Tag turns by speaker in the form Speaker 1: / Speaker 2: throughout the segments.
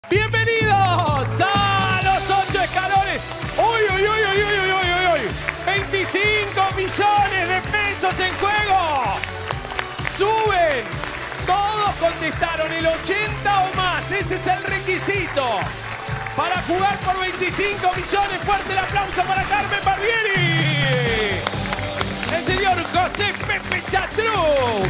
Speaker 1: Bienvenidos a los 8 escalones. ¡Uy, uy, uy, uy, uy, uy, uy, uy! 25 millones de pesos en juego. Suben. Todos contestaron el 80 o más. Ese es el requisito para jugar por 25 millones. Fuerte el aplauso para Carmen Barbieri. El señor José Pepe Chatruc.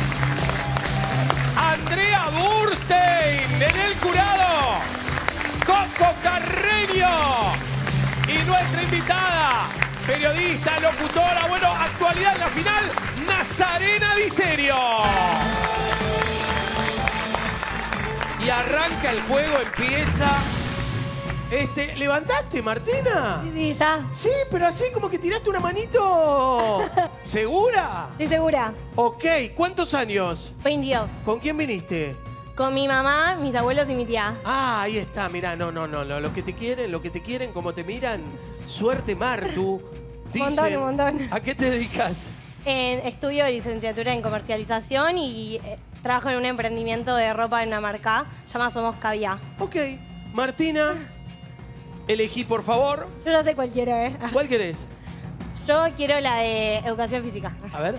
Speaker 1: Andrea Burstein en el jurado. Coco Carreño. Y nuestra invitada, periodista, locutora, bueno, actualidad en la final, Nazarena Di Serio. Y arranca el juego, empieza. ¿Levantaste, Martina?
Speaker 2: Sí, ya.
Speaker 1: Sí, pero así como que tiraste una manito. ¿Segura?
Speaker 2: Estoy segura.
Speaker 1: Ok, ¿cuántos años?
Speaker 2: 22.
Speaker 1: ¿Con quién viniste?
Speaker 2: Con mi mamá, mis abuelos y mi tía.
Speaker 1: Ah, ahí está, mirá, no, lo que te quieren, como te miran. Suerte, Martu. Dicen,
Speaker 2: Un montón.
Speaker 1: ¿A qué te dedicas?
Speaker 2: Estudio licenciatura en comercialización y trabajo en un emprendimiento de ropa en una marca. Llama Somos Caviá.
Speaker 1: Ok, Martina, elegí por favor.
Speaker 2: Yo ya sé cuál quiero, ¿eh?
Speaker 1: ¿Cuál querés?
Speaker 2: Yo quiero la de educación física.
Speaker 1: A ver.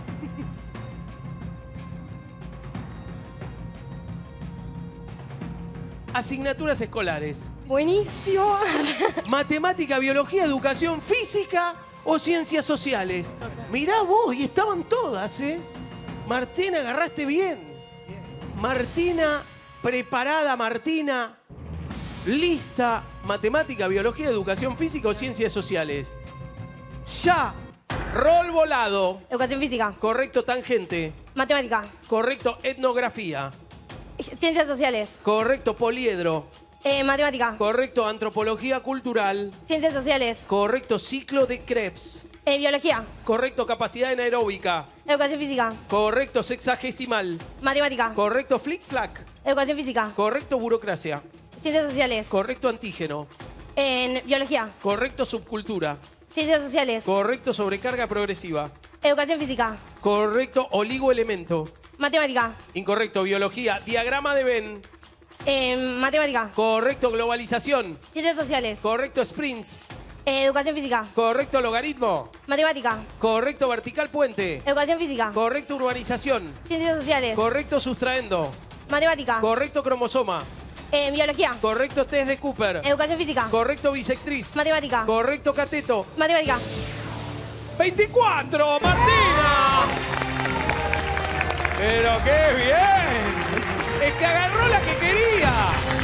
Speaker 1: Asignaturas escolares.
Speaker 2: Buenísimo.
Speaker 1: Matemática, biología, educación física o ciencias sociales. Mirá vos, y estaban todas, ¿eh? Martina, agarraste bien. Martina, preparada, Martina. Lista, matemática, biología, educación física o ciencias sociales. Ya. Rol volado.
Speaker 2: Educación física.
Speaker 1: Correcto, tangente.
Speaker 2: Matemática.
Speaker 1: Correcto, etnografía.
Speaker 2: Ciencias sociales.
Speaker 1: Correcto, poliedro.
Speaker 2: Matemática.
Speaker 1: Correcto, antropología cultural.
Speaker 2: Ciencias sociales.
Speaker 1: Correcto, ciclo de Krebs.
Speaker 2: Biología.
Speaker 1: Correcto, capacidad anaeróbica.
Speaker 2: Educación física.
Speaker 1: Correcto, sexagesimal.
Speaker 2: Matemática.
Speaker 1: Correcto, flick-flack.
Speaker 2: Educación física.
Speaker 1: Correcto, burocracia.
Speaker 2: Ciencias sociales.
Speaker 1: Correcto, antígeno.
Speaker 2: Biología.
Speaker 1: Correcto, subcultura.
Speaker 2: Ciencias sociales.
Speaker 1: Correcto, sobrecarga progresiva.
Speaker 2: Educación física.
Speaker 1: Correcto, oligoelemento.
Speaker 2: Matemática.
Speaker 1: Incorrecto, biología. Diagrama de Venn.
Speaker 2: Matemática.
Speaker 1: Correcto, globalización.
Speaker 2: Ciencias sociales.
Speaker 1: Correcto, sprints.
Speaker 2: Educación física.
Speaker 1: Correcto, logaritmo.
Speaker 2: Matemática.
Speaker 1: Correcto, vertical puente.
Speaker 2: Educación física.
Speaker 1: Correcto, urbanización.
Speaker 2: Ciencias sociales.
Speaker 1: Correcto, sustraendo.
Speaker 2: Matemática.
Speaker 1: Correcto, cromosoma.
Speaker 2: Biología.
Speaker 1: Correcto, test de Cooper.
Speaker 2: Educación física.
Speaker 1: Correcto, bisectriz.
Speaker 2: Matemática.
Speaker 1: Correcto, cateto.
Speaker 2: Matemática.
Speaker 1: 24, Martina. Pero qué bien. Es que agarró la que quería.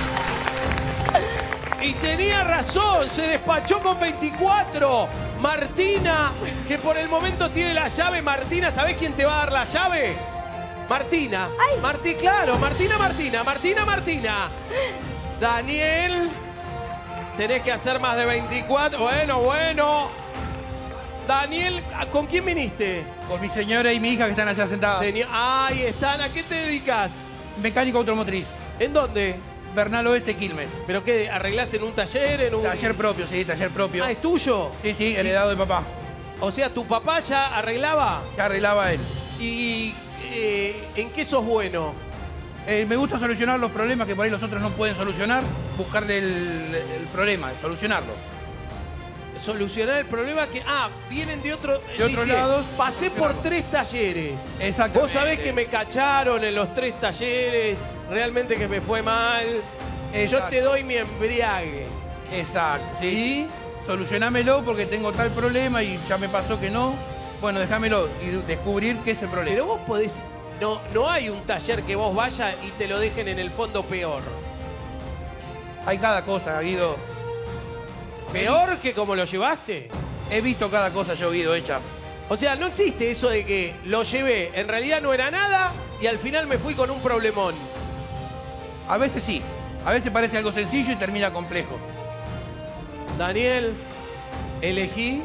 Speaker 1: Y tenía razón, se despachó con 24. Martina, que por el momento tiene la llave. Martina, ¿sabés quién te va a dar la llave? Martina.
Speaker 2: Ay.
Speaker 1: Claro, Martina. Daniel, tenés que hacer más de 24. Bueno. Daniel, ¿con quién viniste?
Speaker 3: Con mi señora y mi hija que están allá sentadas.
Speaker 1: Ahí están. ¿A qué te dedicas?
Speaker 3: Mecánico automotriz.
Speaker 1: ¿En dónde?
Speaker 3: Bernal Oeste, Quilmes.
Speaker 1: ¿Pero qué? ¿Arreglás en un taller? En un...
Speaker 3: Taller propio, sí, taller propio.
Speaker 1: Ah, ¿es tuyo?
Speaker 3: Sí, heredado de papá.
Speaker 1: O sea, ¿tu papá ya arreglaba?
Speaker 3: Ya arreglaba él.
Speaker 1: ¿Y en qué sos bueno?
Speaker 3: Me gusta solucionar los problemas que por ahí los otros no pueden solucionar. Buscarle el problema, solucionarlo.
Speaker 1: Solucionar el problema que... vienen de otro...
Speaker 3: De otros lados.
Speaker 1: Pasé por 3 talleres.
Speaker 3: Exactamente.
Speaker 1: Vos sabés que me cacharon en los 3 talleres. Realmente que me fue mal.
Speaker 3: Exacto.
Speaker 1: Yo te doy mi embriague.
Speaker 3: Exacto, sí.
Speaker 1: ¿Y?
Speaker 3: Solucionámelo porque tengo tal problema y ya me pasó que no. Bueno, déjamelo y descubrir qué es el problema.
Speaker 1: Pero vos podés... No hay un taller que vos vayas y te lo dejen en el fondo peor.
Speaker 3: Hay cada cosa, Guido.
Speaker 1: ¿Peor que como lo llevaste?
Speaker 3: He visto cada cosa yo, Guido, hecha.
Speaker 1: O sea, no existe eso de que lo llevé, en realidad no era nada y al final me fui con un problemón.
Speaker 3: A veces sí. A veces parece algo sencillo y termina complejo.
Speaker 1: Daniel, elegí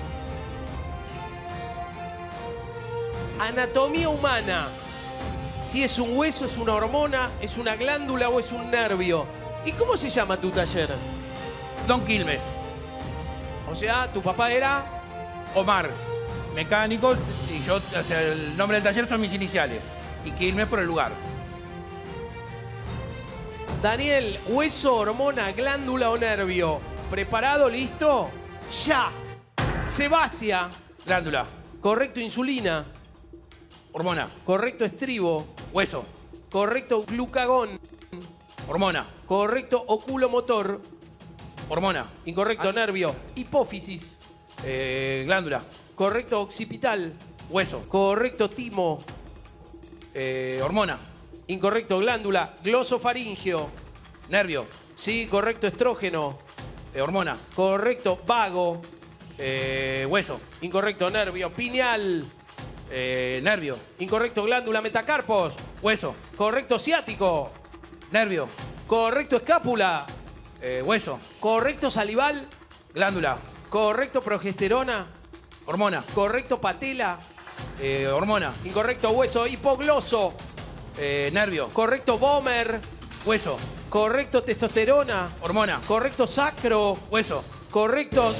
Speaker 1: anatomía humana. Si es un hueso, es una hormona, es una glándula o es un nervio. ¿Y cómo se llama tu taller?
Speaker 3: Don Quilmes.
Speaker 1: O sea, tu papá era...
Speaker 3: Omar, mecánico, y yo, o sea, el nombre del taller son mis iniciales. Y Quilmes por el lugar.
Speaker 1: Daniel, hueso, hormona, glándula o nervio. ¿Preparado? ¿Listo? ¡Ya! Sebastia.
Speaker 3: Glándula.
Speaker 1: Correcto, insulina.
Speaker 3: Hormona.
Speaker 1: Correcto, estribo.
Speaker 3: Hueso.
Speaker 1: Correcto, glucagón.
Speaker 3: Hormona.
Speaker 1: Correcto, oculomotor.
Speaker 3: Hormona.
Speaker 1: Incorrecto, nervio. Hipófisis.
Speaker 3: Glándula.
Speaker 1: Correcto, occipital.
Speaker 3: Hueso.
Speaker 1: Correcto, timo.
Speaker 3: Hormona.
Speaker 1: Incorrecto, glándula. Glosofaringeo.
Speaker 3: Nervio.
Speaker 1: Sí, correcto, estrógeno.
Speaker 3: Hormona.
Speaker 1: Correcto, vago.
Speaker 3: Hueso.
Speaker 1: Incorrecto, nervio. Pineal.
Speaker 3: Nervio.
Speaker 1: Incorrecto, glándula. Metacarpos.
Speaker 3: Hueso.
Speaker 1: Correcto, ciático.
Speaker 3: Nervio.
Speaker 1: Correcto, escápula.
Speaker 3: Hueso.
Speaker 1: Correcto, salival.
Speaker 3: Glándula.
Speaker 1: Correcto, progesterona.
Speaker 3: Hormona.
Speaker 1: Correcto, patela.
Speaker 3: Hormona.
Speaker 1: Incorrecto, hueso. Hipogloso.
Speaker 3: Nervio.
Speaker 1: Correcto, Bomer.
Speaker 3: Hueso.
Speaker 1: Correcto, testosterona.
Speaker 3: Hormona.
Speaker 1: Correcto, sacro.
Speaker 3: Hueso.
Speaker 1: Correcto.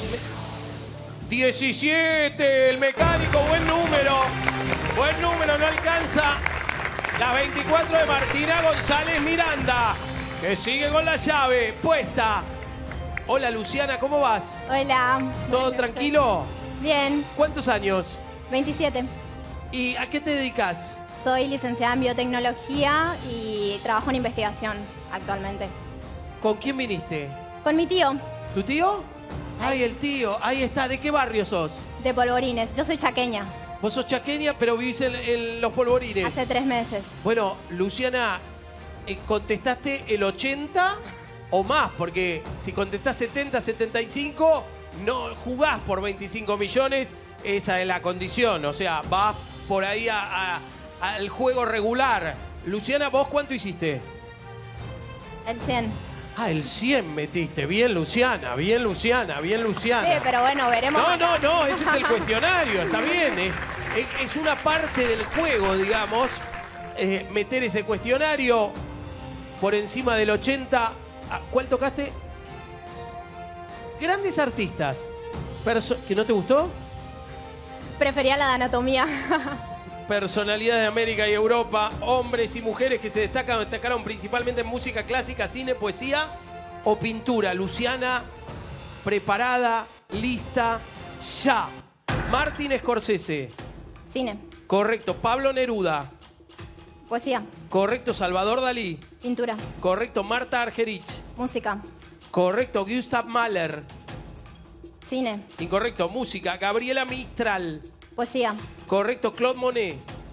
Speaker 1: 17, el mecánico, buen número. Buen número, no alcanza. Las 24 de Martina González Miranda, que sigue con la llave puesta. Hola, Luciana, ¿cómo vas?
Speaker 4: Hola.
Speaker 1: ¿Todo
Speaker 4: Buenas noches.
Speaker 1: tranquilo?
Speaker 4: Bien,
Speaker 1: ¿Cuántos años?
Speaker 4: 27.
Speaker 1: ¿Y a qué te dedicas?
Speaker 4: Soy licenciada en biotecnología y trabajo en investigación actualmente.
Speaker 1: ¿Con quién viniste?
Speaker 4: Con mi tío,
Speaker 1: ¿Tu tío? Ay, el tío, ahí está. ¿De qué barrio sos?
Speaker 4: de Polvorines. Yo soy chaqueña,
Speaker 1: Vos sos chaqueña, pero vivís en Los Polvorines.
Speaker 4: hace 3 meses.
Speaker 1: Bueno, Luciana, ¿contestaste el 80 o más? Porque si contestás 70, 75, no jugás por 25 millones. Esa es la condición. O sea, vas por ahí al juego regular. Luciana, ¿vos cuánto hiciste?
Speaker 4: El 100.
Speaker 1: Ah, el 100 metiste. Bien, Luciana, bien, Luciana, bien, Luciana.
Speaker 4: Sí, pero bueno, veremos.
Speaker 1: No, ese es el cuestionario, está bien. Es una parte del juego, digamos, meter ese cuestionario por encima del 80. ¿Cuál tocaste? Grandes artistas. ¿Que no te gustó?
Speaker 4: Prefería la de anatomía.
Speaker 1: Personalidades de América y Europa, hombres y mujeres que se destacaron principalmente en música clásica, cine, poesía o pintura. Luciana, preparada, lista, ya. Martin Scorsese.
Speaker 4: Cine,
Speaker 1: Correcto. Pablo Neruda.
Speaker 4: poesía,
Speaker 1: Correcto. Salvador Dalí.
Speaker 4: pintura,
Speaker 1: Correcto. Marta Argerich.
Speaker 4: música,
Speaker 1: Correcto. Gustav Mahler.
Speaker 4: cine,
Speaker 1: Incorrecto. Música. Gabriela Mistral.
Speaker 4: poesía,
Speaker 1: Correcto. Claude Monet.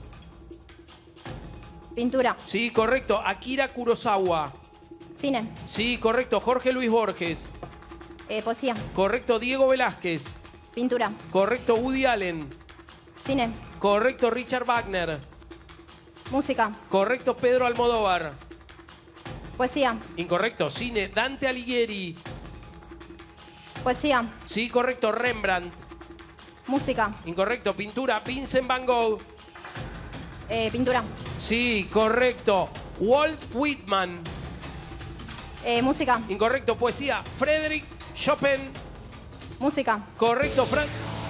Speaker 4: pintura,
Speaker 1: Sí, correcto. Akira Kurosawa.
Speaker 4: cine,
Speaker 1: Sí, correcto. Jorge Luis Borges.
Speaker 4: poesía,
Speaker 1: Correcto. Diego Velázquez.
Speaker 4: pintura,
Speaker 1: Correcto. Woody Allen.
Speaker 4: cine,
Speaker 1: Correcto. Richard Wagner.
Speaker 4: música,
Speaker 1: Correcto. Pedro Almodóvar.
Speaker 4: poesía,
Speaker 1: Incorrecto. Cine. Dante Alighieri.
Speaker 4: poesía,
Speaker 1: Sí, correcto. Rembrandt.
Speaker 4: música,
Speaker 1: Incorrecto. Pintura. Vincent Van Gogh.
Speaker 4: pintura,
Speaker 1: Sí, correcto. Walt Whitman.
Speaker 4: música,
Speaker 1: Incorrecto. Poesía. Frédéric Chopin.
Speaker 4: música,
Speaker 1: Correcto, Frank.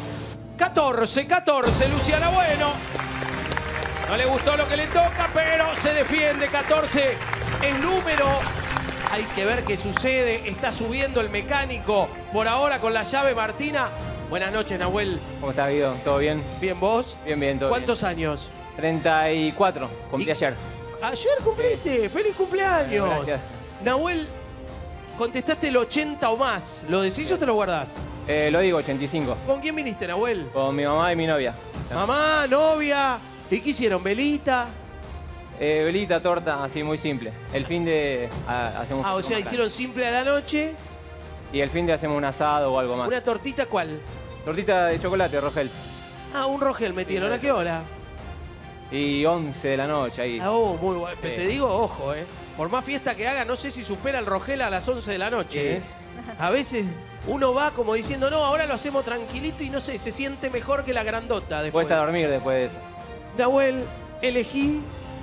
Speaker 1: 14, Luciana. Bueno, no le gustó lo que le toca, pero se defiende. 14, el número. Hay que ver qué sucede. Está subiendo el mecánico por ahora con la llave Martina. Buenas noches, Nahuel.
Speaker 5: ¿Cómo estás, Guido? ¿Todo bien?
Speaker 1: ¿Bien vos?
Speaker 5: Bien, bien, todo
Speaker 1: ¿Cuántos años?
Speaker 5: bien. 34, cumplí
Speaker 1: Y-
Speaker 5: ayer.
Speaker 1: Ayer cumpliste. ¡Feliz cumpleaños!
Speaker 5: Gracias.
Speaker 1: Nahuel, contestaste el 80 o más. ¿Lo decís o te lo guardás?
Speaker 5: Lo digo, 85.
Speaker 1: ¿Con quién viniste, Nahuel?
Speaker 5: Con mi mamá y mi novia.
Speaker 1: Mamá, novia. ¿Y qué hicieron? ¿Velita?
Speaker 5: Velita, torta, así muy simple. El fin de hacemos...
Speaker 1: Ah, o
Speaker 5: algo
Speaker 1: sea,
Speaker 5: más
Speaker 1: hicieron simple a la noche.
Speaker 5: grande. Y el fin de hacemos un asado o algo más.
Speaker 1: ¿Una tortita cuál?
Speaker 5: Tortita de chocolate, Rogel.
Speaker 1: Ah, un rogel metieron. ¿A qué hora?
Speaker 5: Y 11 de la noche ahí.
Speaker 1: Ah, oh, muy bueno. Pero
Speaker 5: Sí.
Speaker 1: te digo, ojo, por más fiesta que haga, no sé si supera el rogel a las 11 de la noche.
Speaker 5: Sí.
Speaker 1: A veces uno va como diciendo, no, ahora lo hacemos tranquilito y no sé, se siente mejor que la grandota después.
Speaker 5: Cuesta dormir después de eso.
Speaker 1: Nahuel, elegí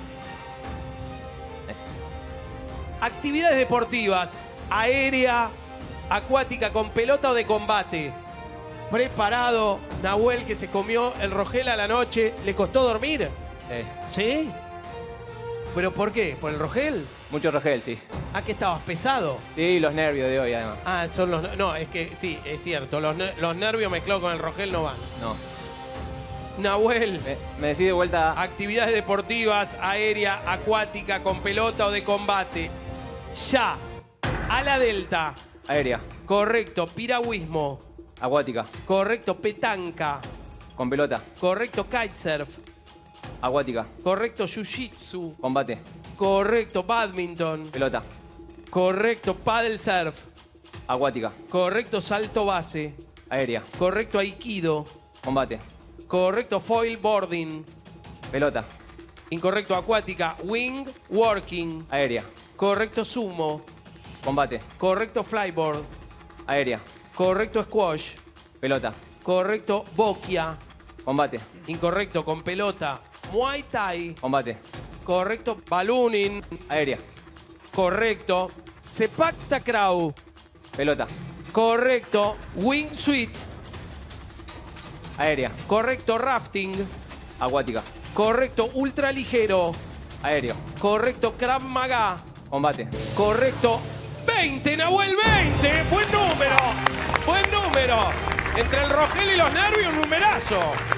Speaker 5: Es-
Speaker 1: actividades deportivas, aérea, acuática, con pelota o de combate. Preparado, Nahuel, que se comió el rogel a la noche. ¿Le costó dormir?
Speaker 5: eh,
Speaker 1: ¿Sí? ¿Pero por qué? ¿Por el rogel?
Speaker 5: mucho Rogel, sí.
Speaker 1: ¿Ah, que estabas pesado?
Speaker 5: Sí, los nervios de hoy, además.
Speaker 1: Ah, son los... No, es que sí, es cierto. Los nervios mezclados con el Rogel no van.
Speaker 5: No.
Speaker 1: Nahuel,
Speaker 5: Me decís de vuelta.
Speaker 1: actividades deportivas, aérea, acuática, con pelota o de combate. Ya. Ala delta.
Speaker 5: Aérea.
Speaker 1: Correcto. Piragüismo.
Speaker 5: Acuática.
Speaker 1: Correcto. Petanca.
Speaker 5: Con pelota.
Speaker 1: Correcto. Kitesurf.
Speaker 5: Acuática.
Speaker 1: Correcto. Jiu-jitsu.
Speaker 5: Combate.
Speaker 1: Correcto. Badminton.
Speaker 5: Pelota.
Speaker 1: Correcto. Paddle surf.
Speaker 5: Acuática.
Speaker 1: Correcto. Salto base.
Speaker 5: Aérea.
Speaker 1: Correcto. Aikido.
Speaker 5: Combate.
Speaker 1: Correcto. Foil boarding.
Speaker 5: Pelota.
Speaker 1: Incorrecto. Acuática. Wing working.
Speaker 5: Aérea.
Speaker 1: Correcto. Sumo.
Speaker 5: Combate.
Speaker 1: Correcto. Flyboard.
Speaker 5: Aérea.
Speaker 1: Correcto. Squash.
Speaker 5: Pelota.
Speaker 1: Correcto. Bokia.
Speaker 5: Combate.
Speaker 1: Incorrecto. Con pelota. Muay Thai.
Speaker 5: Combate.
Speaker 1: Correcto. Ballooning.
Speaker 5: Aérea.
Speaker 1: Correcto. Sepak takraw.
Speaker 5: Pelota.
Speaker 1: Correcto. Wingsuit.
Speaker 5: Aérea.
Speaker 1: Correcto. Rafting.
Speaker 5: Acuática.
Speaker 1: Correcto. Ultraligero.
Speaker 5: Aéreo.
Speaker 1: Correcto. Krav Maga.
Speaker 5: Combate.
Speaker 1: Correcto. 20, Nahuel, 20. Buen número. Buen número. Entre el Rogel y los nervios, un numerazo.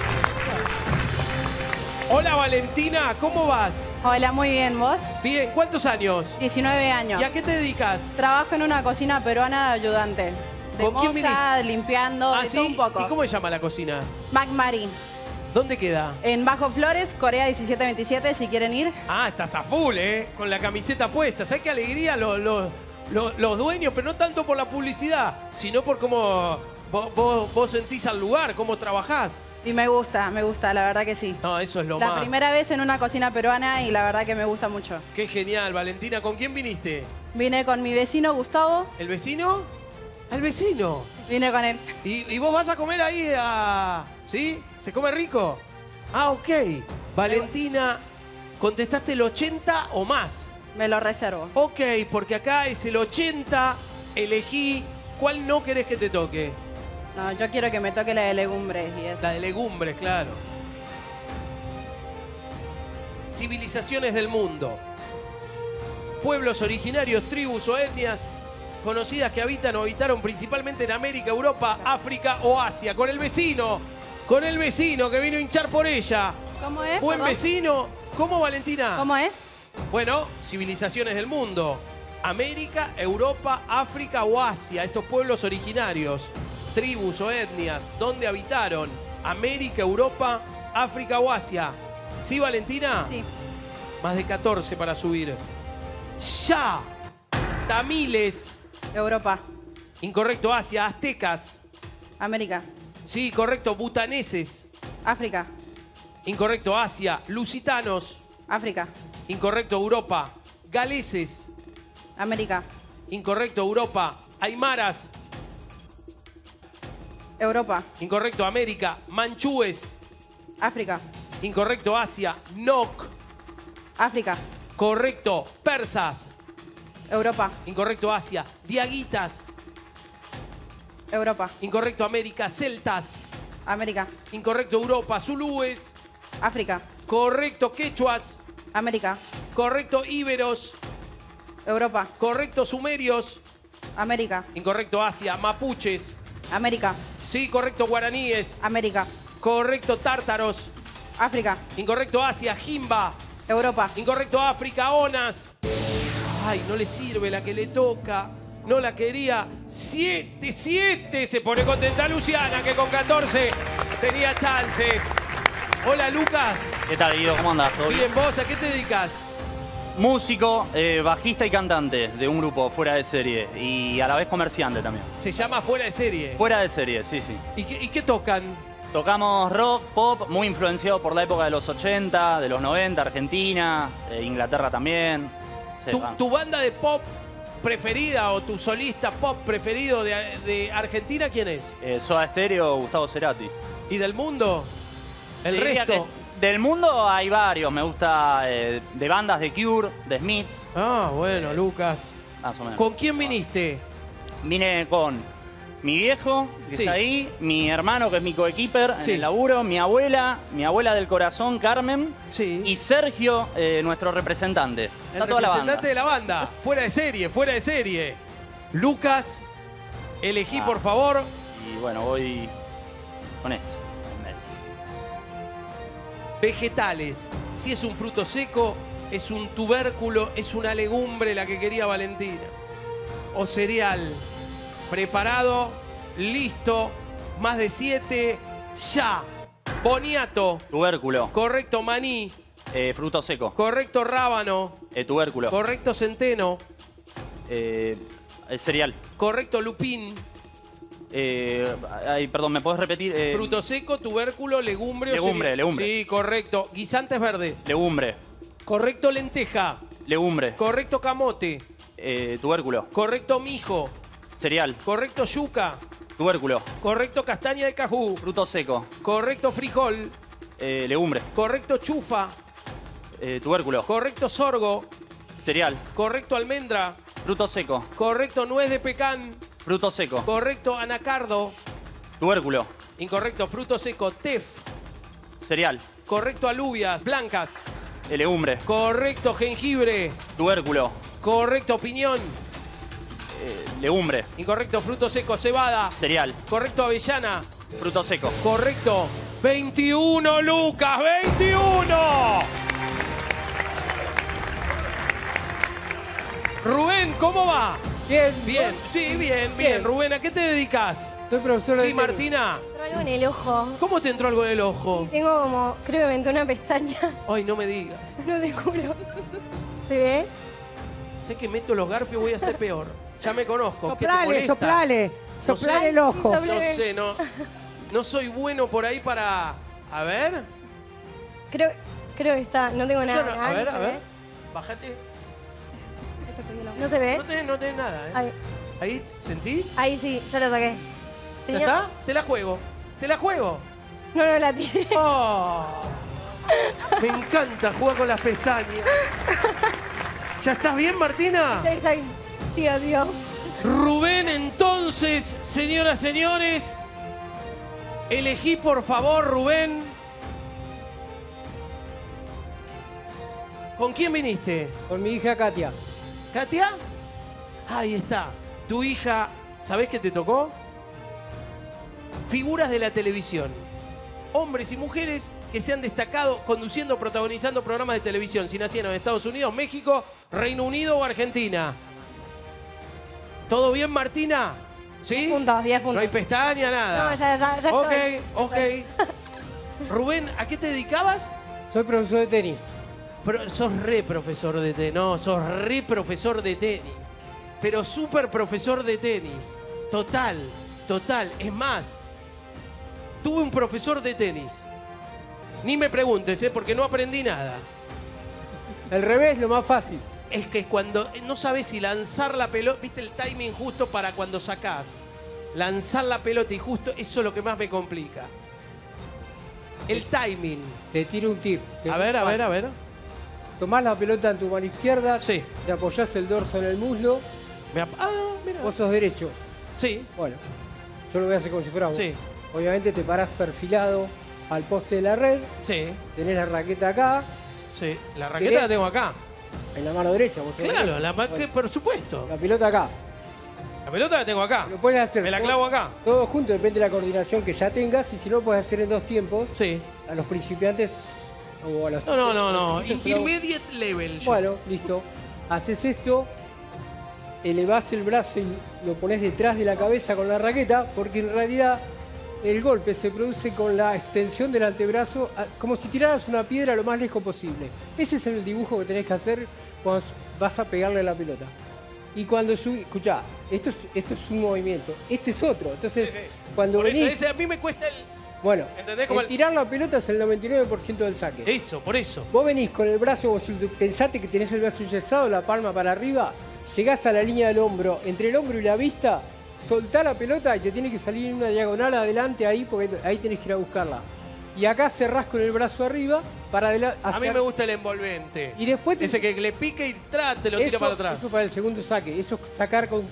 Speaker 1: Hola, Valentina. ¿Cómo vas?
Speaker 4: Hola, muy bien, ¿vos?
Speaker 1: Bien. ¿Cuántos años?
Speaker 4: 19 años.
Speaker 1: ¿Y a qué te dedicas?
Speaker 4: Trabajo en una cocina peruana de ayudante. De
Speaker 1: ¿Con quién
Speaker 4: moza, limpiando,
Speaker 1: Ah,
Speaker 4: de
Speaker 1: ¿sí?
Speaker 4: todo un poco.
Speaker 1: ¿Y cómo se llama la cocina?
Speaker 4: McMarin.
Speaker 1: ¿Dónde queda?
Speaker 4: En Bajo Flores, Corea 1727, si quieren ir.
Speaker 1: Ah, estás a full, ¿eh? Con la camiseta puesta. ¿Sabes qué alegría los dueños? Pero no tanto por la publicidad, sino por cómo vos sentís al lugar, cómo trabajás.
Speaker 4: Y me gusta, la verdad que sí.
Speaker 1: No, eso es lo
Speaker 4: La
Speaker 1: más.
Speaker 4: primera vez en una cocina peruana y la verdad que me gusta mucho.
Speaker 1: Qué genial, Valentina. ¿Con quién viniste?
Speaker 4: Vine con mi vecino Gustavo,
Speaker 1: ¿El vecino? ¿El vecino?
Speaker 4: vine con él.
Speaker 1: ¿Y vos vas a comer ahí ¿Sí? ¿Se come rico? Ah, ok. Valentina, ¿contestaste el 80 o más?
Speaker 4: Me lo reservo.
Speaker 1: Ok, porque acá es el 80. Elegí. ¿Cuál no querés que te toque?
Speaker 4: No, yo quiero que me toque la de legumbres y eso.
Speaker 1: La de legumbres, claro. Civilizaciones del mundo. Pueblos originarios, tribus o etnias conocidas que habitan o habitaron principalmente en América, Europa, África o Asia. Con el vecino que vino a hinchar por ella.
Speaker 4: ¿Cómo es?
Speaker 1: Buen
Speaker 4: Perdón.
Speaker 1: vecino. ¿Cómo, Valentina?
Speaker 4: ¿Cómo es?
Speaker 1: Bueno, civilizaciones del mundo. América, Europa, África o Asia. Estos pueblos originarios, tribus o etnias, ¿dónde habitaron? América, Europa, África o Asia. ¿Sí, Valentina?
Speaker 4: Sí.
Speaker 1: Más de 14 para subir. Ya. Tamiles.
Speaker 4: Europa.
Speaker 1: Incorrecto, Asia. Aztecas.
Speaker 4: América.
Speaker 1: Sí, correcto. Butaneses.
Speaker 4: África.
Speaker 1: Incorrecto, Asia. Lusitanos.
Speaker 4: África.
Speaker 1: Incorrecto, Europa. Galeses.
Speaker 4: América.
Speaker 1: Incorrecto, Europa. Aymaras.
Speaker 4: Europa.
Speaker 1: Incorrecto, América. Manchúes.
Speaker 4: África.
Speaker 1: Incorrecto, Asia. Nok.
Speaker 4: África.
Speaker 1: Correcto, persas.
Speaker 4: Europa.
Speaker 1: Incorrecto, Asia. Diaguitas.
Speaker 4: Europa.
Speaker 1: Incorrecto, América. Celtas.
Speaker 4: América.
Speaker 1: Incorrecto, Europa. Zulúes.
Speaker 4: África.
Speaker 1: Correcto, quechuas.
Speaker 4: América.
Speaker 1: Correcto, íberos.
Speaker 4: Europa.
Speaker 1: Correcto, sumerios.
Speaker 4: América.
Speaker 1: Incorrecto, Asia. Mapuches.
Speaker 4: América.
Speaker 1: Sí, correcto, guaraníes.
Speaker 4: América.
Speaker 1: Correcto, tártaros.
Speaker 4: África.
Speaker 1: Incorrecto, Asia. Jimba.
Speaker 4: Europa.
Speaker 1: Incorrecto, África. Onas. Ay, no le sirve la que le toca. No la quería. 7 se pone contenta Luciana, que con 14 tenía chances. Hola, Lucas.
Speaker 6: ¿Qué tal, Guido? ¿Cómo andás? ¿Todo bien?
Speaker 1: Bien, ¿vos a qué te dedicas?
Speaker 6: Músico, bajista y cantante de un grupo fuera de serie y a la vez comerciante también.
Speaker 1: Se llama Fuera de Serie.
Speaker 6: Fuera de serie, sí, sí.
Speaker 1: ¿Y qué tocan?
Speaker 6: Tocamos rock, pop, muy influenciado por la época de los 80, de los 90, Argentina, Inglaterra también. Sí,
Speaker 1: ¿Tu banda de pop preferida o tu solista pop preferido de Argentina quién es?
Speaker 6: Soda Stereo, Gustavo Cerati.
Speaker 1: ¿Y del mundo? El
Speaker 6: Diría
Speaker 1: resto.
Speaker 6: que del mundo hay varios, me gusta de bandas de Cure, de Smiths.
Speaker 1: Ah, bueno, Lucas.
Speaker 6: Más o menos.
Speaker 1: ¿Con quién viniste?
Speaker 6: Vine con Mi viejo, que
Speaker 1: Sí.
Speaker 6: está ahí, mi hermano, que es mi coequiper
Speaker 1: Sí.
Speaker 6: en el laburo, mi abuela del corazón, Carmen,
Speaker 1: Sí.
Speaker 6: y Sergio, nuestro representante.
Speaker 1: El
Speaker 6: Está toda la banda.
Speaker 1: representante de la banda. Fuera de serie, fuera de serie. Lucas, elegí por favor.
Speaker 6: Y bueno, voy con este.
Speaker 1: Vegetales. Si es un fruto seco, es un tubérculo, es una legumbre la que quería Valentina. O cereal. Preparado, listo, más de 7, ya. Boniato,
Speaker 6: Tubérculo,
Speaker 1: correcto maní,
Speaker 6: fruto seco,
Speaker 1: correcto rábano,
Speaker 6: tubérculo,
Speaker 1: correcto centeno,
Speaker 6: cereal.
Speaker 1: correcto lupín,
Speaker 6: Perdón, ¿me puedes repetir?
Speaker 1: fruto seco, tubérculo, legumbre o
Speaker 6: Legumbre,
Speaker 1: cereal.
Speaker 6: legumbre.
Speaker 1: Sí, correcto. Guisantes verdes,
Speaker 6: Legumbre,
Speaker 1: correcto lenteja,
Speaker 6: legumbre,
Speaker 1: correcto camote,
Speaker 6: tubérculo,
Speaker 1: correcto mijo,
Speaker 6: cereal,
Speaker 1: correcto yuca,
Speaker 6: tubérculo,
Speaker 1: correcto castaña de cajú,
Speaker 6: fruto seco,
Speaker 1: correcto frijol,
Speaker 6: legumbre,
Speaker 1: correcto chufa,
Speaker 6: tubérculo,
Speaker 1: correcto sorgo,
Speaker 6: cereal,
Speaker 1: correcto almendra,
Speaker 6: fruto seco,
Speaker 1: correcto nuez de pecan,
Speaker 6: fruto seco,
Speaker 1: correcto anacardo,
Speaker 6: tubérculo,
Speaker 1: incorrecto fruto seco tef,
Speaker 6: cereal,
Speaker 1: correcto alubias blancas,
Speaker 6: legumbre,
Speaker 1: correcto jengibre,
Speaker 6: tubérculo,
Speaker 1: correcto piñón,
Speaker 6: legumbre,
Speaker 1: incorrecto fruto seco cebada,
Speaker 6: cereal,
Speaker 1: correcto avellana,
Speaker 6: fruto seco.
Speaker 1: correcto 21 Lucas, 21. Rubén, ¿cómo va?
Speaker 7: Bien,
Speaker 1: Bien, sí, bien, bien. Rubén, ¿a qué te dedicas?
Speaker 7: Soy profesor de
Speaker 1: Sí,
Speaker 7: tenis.
Speaker 1: Martina.
Speaker 2: Tengo algo en el ojo.
Speaker 1: ¿Cómo te entró algo en el ojo?
Speaker 2: Tengo como, creo que me entró una pestaña.
Speaker 1: Ay, no me digas.
Speaker 2: No te juro. ¿Se ve?
Speaker 1: Sé que meto los garfios voy a ser peor. Ya me conozco. ¿Qué te
Speaker 7: Soplale,
Speaker 1: molesta?
Speaker 7: soplale. Soplale el ojo.
Speaker 2: Ay,
Speaker 1: No sé, no soy bueno por ahí para... A ver.
Speaker 2: Creo que está. No tengo
Speaker 1: Yo
Speaker 2: nada.
Speaker 1: no-
Speaker 2: nada,
Speaker 1: a ver,
Speaker 2: no se
Speaker 1: a ver.
Speaker 2: ve.
Speaker 1: Bájate.
Speaker 2: ¿No se ve?
Speaker 1: No tenés nada, ¿eh?
Speaker 2: Ahí,
Speaker 1: Ahí, ¿sentís?
Speaker 2: ahí sí, ya lo saqué.
Speaker 1: ¿Ya
Speaker 2: Tenía-
Speaker 1: está? Te la juego. Te la juego.
Speaker 2: No la tiré.
Speaker 1: Oh, me encanta jugar con las pestañas. ¿Ya estás bien, Martina?
Speaker 2: Sigo, sigo.
Speaker 1: Rubén, entonces, señoras, señores, elegí por favor, Rubén. ¿Con quién viniste?
Speaker 7: Con mi hija Katia.
Speaker 1: ¿Katia? Ahí está. Tu hija, ¿sabés qué te tocó? Figuras de la televisión. Hombres y mujeres que se han destacado conduciendo, protagonizando programas de televisión, si nacieron en Estados Unidos, México, Reino Unido o Argentina. ¿Todo bien, Martina? ¿Sí?
Speaker 2: 10 puntos, 10 puntos.
Speaker 1: No hay pestaña, nada.
Speaker 2: No, ya
Speaker 1: Ok,
Speaker 2: estoy.
Speaker 1: ok. Rubén, ¿a qué te dedicabas?
Speaker 7: Soy profesor de tenis.
Speaker 1: Sos re profesor de tenis. No, sos re profesor de tenis. Pero súper profesor de tenis. Total, total. Es más, tuve un profesor de tenis. Ni me preguntes, porque no aprendí nada.
Speaker 7: El revés, lo más fácil.
Speaker 1: Es que cuando no sabes si lanzar la pelota, viste el timing justo para cuando sacás. Lanzar la pelota y justo, eso es lo que más me complica. El timing.
Speaker 7: Te tiro un tip.
Speaker 1: A ver, a ver, a ver.
Speaker 7: Tomás la pelota en tu mano izquierda.
Speaker 1: Sí.
Speaker 7: Te apoyás el dorso en el muslo.
Speaker 1: Mira.
Speaker 7: Vos sos derecho.
Speaker 1: Sí,
Speaker 7: Bueno, yo lo voy a hacer como si fuera vos.
Speaker 1: sí,
Speaker 7: Obviamente te parás perfilado al poste de la red.
Speaker 1: sí,
Speaker 7: Tenés la raqueta acá,
Speaker 1: sí. La raqueta la tengo acá.
Speaker 7: en la mano derecha. Vos sos
Speaker 1: Claro,
Speaker 7: derecho. Bueno,
Speaker 1: por supuesto.
Speaker 7: la pelota acá.
Speaker 1: La pelota la tengo acá.
Speaker 7: Lo puedes hacer
Speaker 1: Me la
Speaker 7: todo-
Speaker 1: clavo acá.
Speaker 7: todo junto, depende de la coordinación que ya tengas. Y si no, puedes hacer en 2 tiempos.
Speaker 1: Sí.
Speaker 7: A los principiantes o a los
Speaker 1: No.
Speaker 7: chiquitos se lo hago.
Speaker 1: Intermediate level. yo.
Speaker 7: Bueno, listo. Haces esto, elevás el brazo y lo pones detrás de la cabeza con la raqueta, porque en realidad el golpe se produce con la extensión del antebrazo, como si tiraras una piedra lo más lejos posible. Ese es el dibujo que tenés que hacer cuando vas a pegarle a la pelota. Y cuando subís, escuchá, esto es un movimiento, este es otro. Entonces,
Speaker 1: Sí.
Speaker 7: cuando
Speaker 1: Por eso,
Speaker 7: venís,
Speaker 1: ese a mí me cuesta el...
Speaker 7: bueno,
Speaker 1: ¿entendés? Como
Speaker 7: el
Speaker 1: el-
Speaker 7: tirar la pelota es el 99% del saque.
Speaker 1: Eso, por eso.
Speaker 7: Vos venís con el brazo, como si pensate que tenés el brazo enyesado, la palma para arriba, llegás a la línea del hombro, entre el hombro y la vista, soltá la pelota y te tiene que salir en una diagonal adelante ahí, porque ahí tenés que ir a buscarla. Y acá cerrás con el brazo arriba para adelante.
Speaker 1: A mí me gusta el envolvente.
Speaker 7: Y después
Speaker 1: Ese que le pique y te lo tira para atrás.
Speaker 7: Eso para el segundo saque, eso es sacar con kick,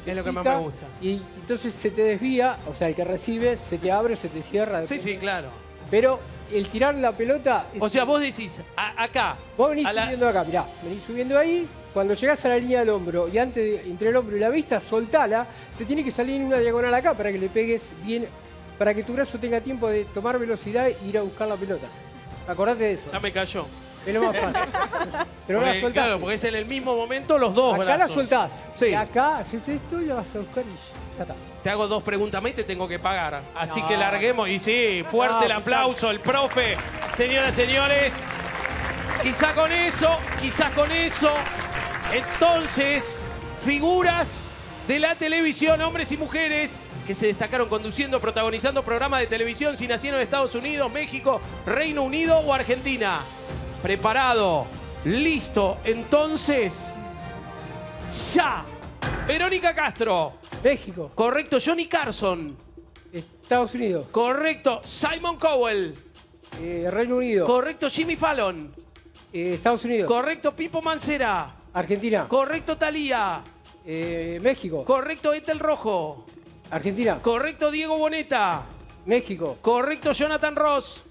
Speaker 1: Es lo que más
Speaker 7: pica,
Speaker 1: me gusta.
Speaker 7: Y entonces se te desvía, o sea, el que recibe se te abre, se te cierra.
Speaker 1: Sí, sí, claro.
Speaker 7: Pero el tirar la pelota...
Speaker 1: O sea, vos decís, acá.
Speaker 7: Vos venís
Speaker 1: a la-
Speaker 7: subiendo acá, mirá, venís subiendo ahí, cuando llegás a la línea del hombro y entre el hombro y la vista, soltala, te tiene que salir en una diagonal acá para que le pegues bien, para que tu brazo tenga tiempo de tomar velocidad e ir a buscar la pelota. Acordate de eso.
Speaker 1: Ya me cayó.
Speaker 7: Es lo más fácil. Pero no la
Speaker 1: Porque,
Speaker 7: soltás.
Speaker 1: claro, porque es en el mismo momento los dos
Speaker 7: Acá
Speaker 1: brazos.
Speaker 7: la soltás.
Speaker 1: Sí.
Speaker 7: Y acá haces esto y la vas a buscar y ya está.
Speaker 1: Te hago 2 preguntas más y te tengo que pagar. Así
Speaker 7: No.
Speaker 1: que larguemos. Y sí, fuerte
Speaker 7: No,
Speaker 1: el aplauso, el profe. Señoras y señores, quizá con eso, entonces, figuras de la televisión, hombres y mujeres, que se destacaron conduciendo, protagonizando programas de televisión, si nacieron en Estados Unidos, México, Reino Unido o Argentina. Preparado, listo, entonces, ya. Verónica Castro.
Speaker 7: México,
Speaker 1: Correcto, Johnny Carson.
Speaker 7: Estados Unidos,
Speaker 1: Correcto, Simon Cowell.
Speaker 7: Reino Unido,
Speaker 1: Correcto, Jimmy Fallon.
Speaker 7: Estados Unidos,
Speaker 1: Correcto, Pipo Mancera.
Speaker 7: Argentina,
Speaker 1: Correcto, Thalía.
Speaker 7: México,
Speaker 1: Correcto, Ethel Rojo.
Speaker 7: Argentina,
Speaker 1: Correcto, Diego Boneta.
Speaker 7: México,
Speaker 1: Correcto, Jonathan Ross.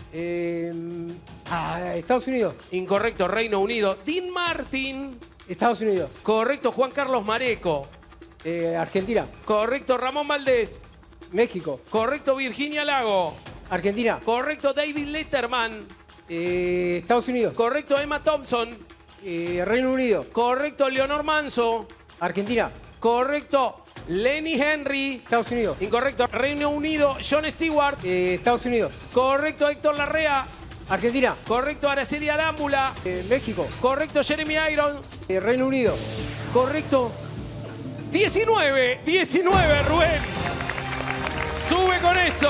Speaker 7: Estados Unidos,
Speaker 1: Incorrecto, Reino Unido. Dean Martin.
Speaker 7: Estados Unidos,
Speaker 1: Correcto, Juan Carlos Mareco.
Speaker 7: Argentina,
Speaker 1: Correcto, Ramón Valdés.
Speaker 7: México,
Speaker 1: Correcto, Virginia Lago.
Speaker 7: Argentina,
Speaker 1: Correcto, David Letterman.
Speaker 7: Estados Unidos,
Speaker 1: Correcto, Emma Thompson.
Speaker 7: Reino Unido,
Speaker 1: Correcto, Leonor Manso.
Speaker 7: Argentina,
Speaker 1: Correcto, Lenny Henry.
Speaker 7: Estados Unidos,
Speaker 1: Incorrecto, Reino Unido, Jon Stewart.
Speaker 7: Estados Unidos,
Speaker 1: Correcto, Héctor Larrea.
Speaker 7: Argentina,
Speaker 1: Correcto, Araceli Arámbula.
Speaker 7: México,
Speaker 1: Correcto, Jeremy Iron.
Speaker 7: Reino Unido,
Speaker 1: Correcto. 19, Rubén. Sube con eso.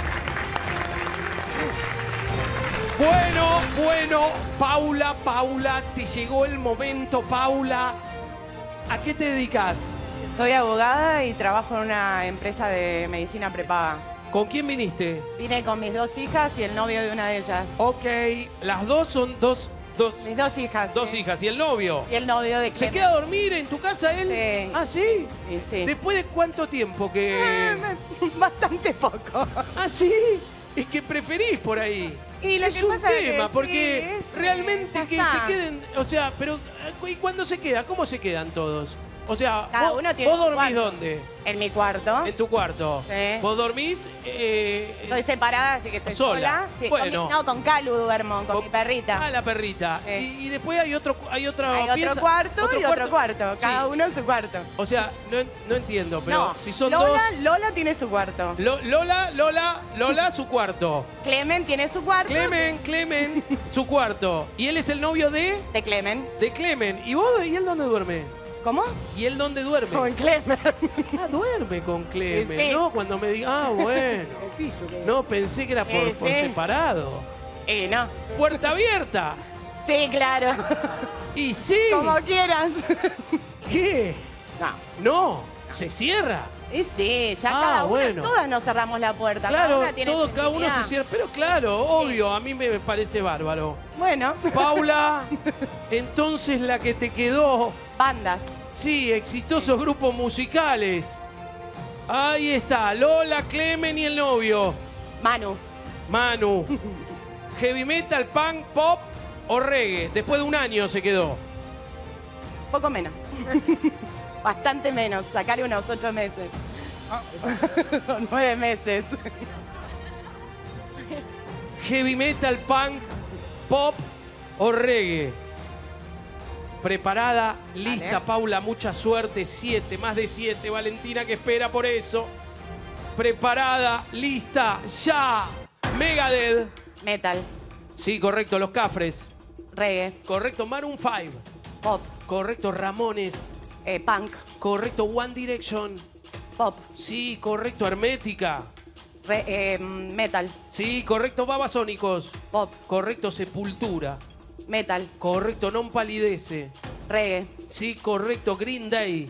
Speaker 1: Bueno, Paula, te llegó el momento, Paula. ¿A qué te dedicas?
Speaker 8: Soy abogada y trabajo en una empresa de medicina prepaga.
Speaker 1: ¿Con quién viniste?
Speaker 8: Vine con mis 2 hijas y el novio de una de ellas.
Speaker 1: Ok, las dos son dos
Speaker 8: Mis 2 hijas.
Speaker 1: dos
Speaker 8: sí.
Speaker 1: hijas. ¿Y el novio?
Speaker 8: Y el novio de
Speaker 1: ¿Se
Speaker 8: Clemen.
Speaker 1: queda a dormir en tu casa él?
Speaker 8: Sí.
Speaker 1: ¿Ah, sí?
Speaker 8: Sí, sí.
Speaker 1: ¿Después de cuánto tiempo que...?
Speaker 8: Bastante poco.
Speaker 1: ¿Ah, sí? Es que preferís por ahí.
Speaker 8: Y lo
Speaker 1: es
Speaker 8: que
Speaker 1: un
Speaker 8: pasa es que
Speaker 1: tema,
Speaker 8: sí,
Speaker 1: porque
Speaker 8: es,
Speaker 1: realmente
Speaker 8: ya
Speaker 1: que
Speaker 8: está.
Speaker 1: se queden... O sea, pero... ¿Y cuándo se queda? ¿Cómo se quedan todos? O sea,
Speaker 8: Cada
Speaker 1: vos,
Speaker 8: uno tiene
Speaker 1: ¿vos
Speaker 8: su
Speaker 1: dormís
Speaker 8: cuarto.
Speaker 1: dónde?
Speaker 8: En mi cuarto.
Speaker 1: En tu cuarto.
Speaker 8: Sí.
Speaker 1: ¿Vos dormís?
Speaker 8: Soy separada, así que estoy
Speaker 1: sola.
Speaker 8: sola. Sí,
Speaker 1: Bueno.
Speaker 8: con Calu duermo, con mi perrita.
Speaker 1: Ah, la perrita.
Speaker 8: Sí.
Speaker 1: Y después hay otra
Speaker 8: Hay
Speaker 1: pieza.
Speaker 8: otro cuarto y otro cuarto.
Speaker 1: Sí.
Speaker 8: Cada uno en su cuarto.
Speaker 1: O sea, no entiendo, pero
Speaker 8: No,
Speaker 1: si son
Speaker 8: Lola tiene su cuarto.
Speaker 1: dos... Lola, su cuarto.
Speaker 8: Clemen tiene su cuarto.
Speaker 1: Clemen, su cuarto. Y él es el novio de
Speaker 8: Clemen.
Speaker 1: Clemen. ¿Y vos? ¿Y él dónde duerme?
Speaker 8: ¿Cómo?
Speaker 1: ¿Y él dónde duerme?
Speaker 8: Con Clemen.
Speaker 1: Ah, duerme con Clemen,
Speaker 8: Sí.
Speaker 1: ¿no? Cuando me diga, ah, bueno.
Speaker 7: el piso,
Speaker 1: No, pensé que era por
Speaker 8: Sí.
Speaker 1: separado.
Speaker 8: No.
Speaker 1: Puerta abierta.
Speaker 8: Sí, claro.
Speaker 1: Y sí.
Speaker 8: Como quieras.
Speaker 1: ¿Qué?
Speaker 8: No.
Speaker 1: No, se cierra.
Speaker 8: Y sí, ya
Speaker 1: Ah,
Speaker 8: cada una,
Speaker 1: bueno.
Speaker 8: todas nos cerramos la puerta.
Speaker 1: Claro, cada uno se
Speaker 8: cierra.
Speaker 1: cierra. Pero claro, obvio, a mí me parece bárbaro.
Speaker 8: Bueno,
Speaker 1: Paula, entonces la que te quedó,
Speaker 8: bandas.
Speaker 1: sí, exitosos grupos musicales. Ahí está, Lola, Clemen y el novio. Manu. Heavy metal, punk, pop o reggae. Después de un año se quedó.
Speaker 8: Poco menos. Bastante menos. Sacale unos 8 meses. 9 meses.
Speaker 1: Heavy metal, punk, pop o reggae. Preparada, lista,
Speaker 8: Dale.
Speaker 1: Paula, mucha suerte. 7, más de 7. Valentina que espera por eso. Preparada, lista, ya. Megadeth.
Speaker 8: Metal.
Speaker 1: Sí, correcto, Los Cafres.
Speaker 8: Reggae.
Speaker 1: Correcto, Maroon 5.
Speaker 8: Pop.
Speaker 1: Correcto, Ramones.
Speaker 8: Punk.
Speaker 1: Correcto, One Direction.
Speaker 8: Pop.
Speaker 1: Sí, correcto, Hermética.
Speaker 8: Metal.
Speaker 1: Sí, correcto, Babasónicos.
Speaker 8: Pop.
Speaker 1: Correcto, Sepultura.
Speaker 8: Metal.
Speaker 1: Correcto, Non Palidece.
Speaker 8: Reggae.
Speaker 1: Sí, correcto, Green Day.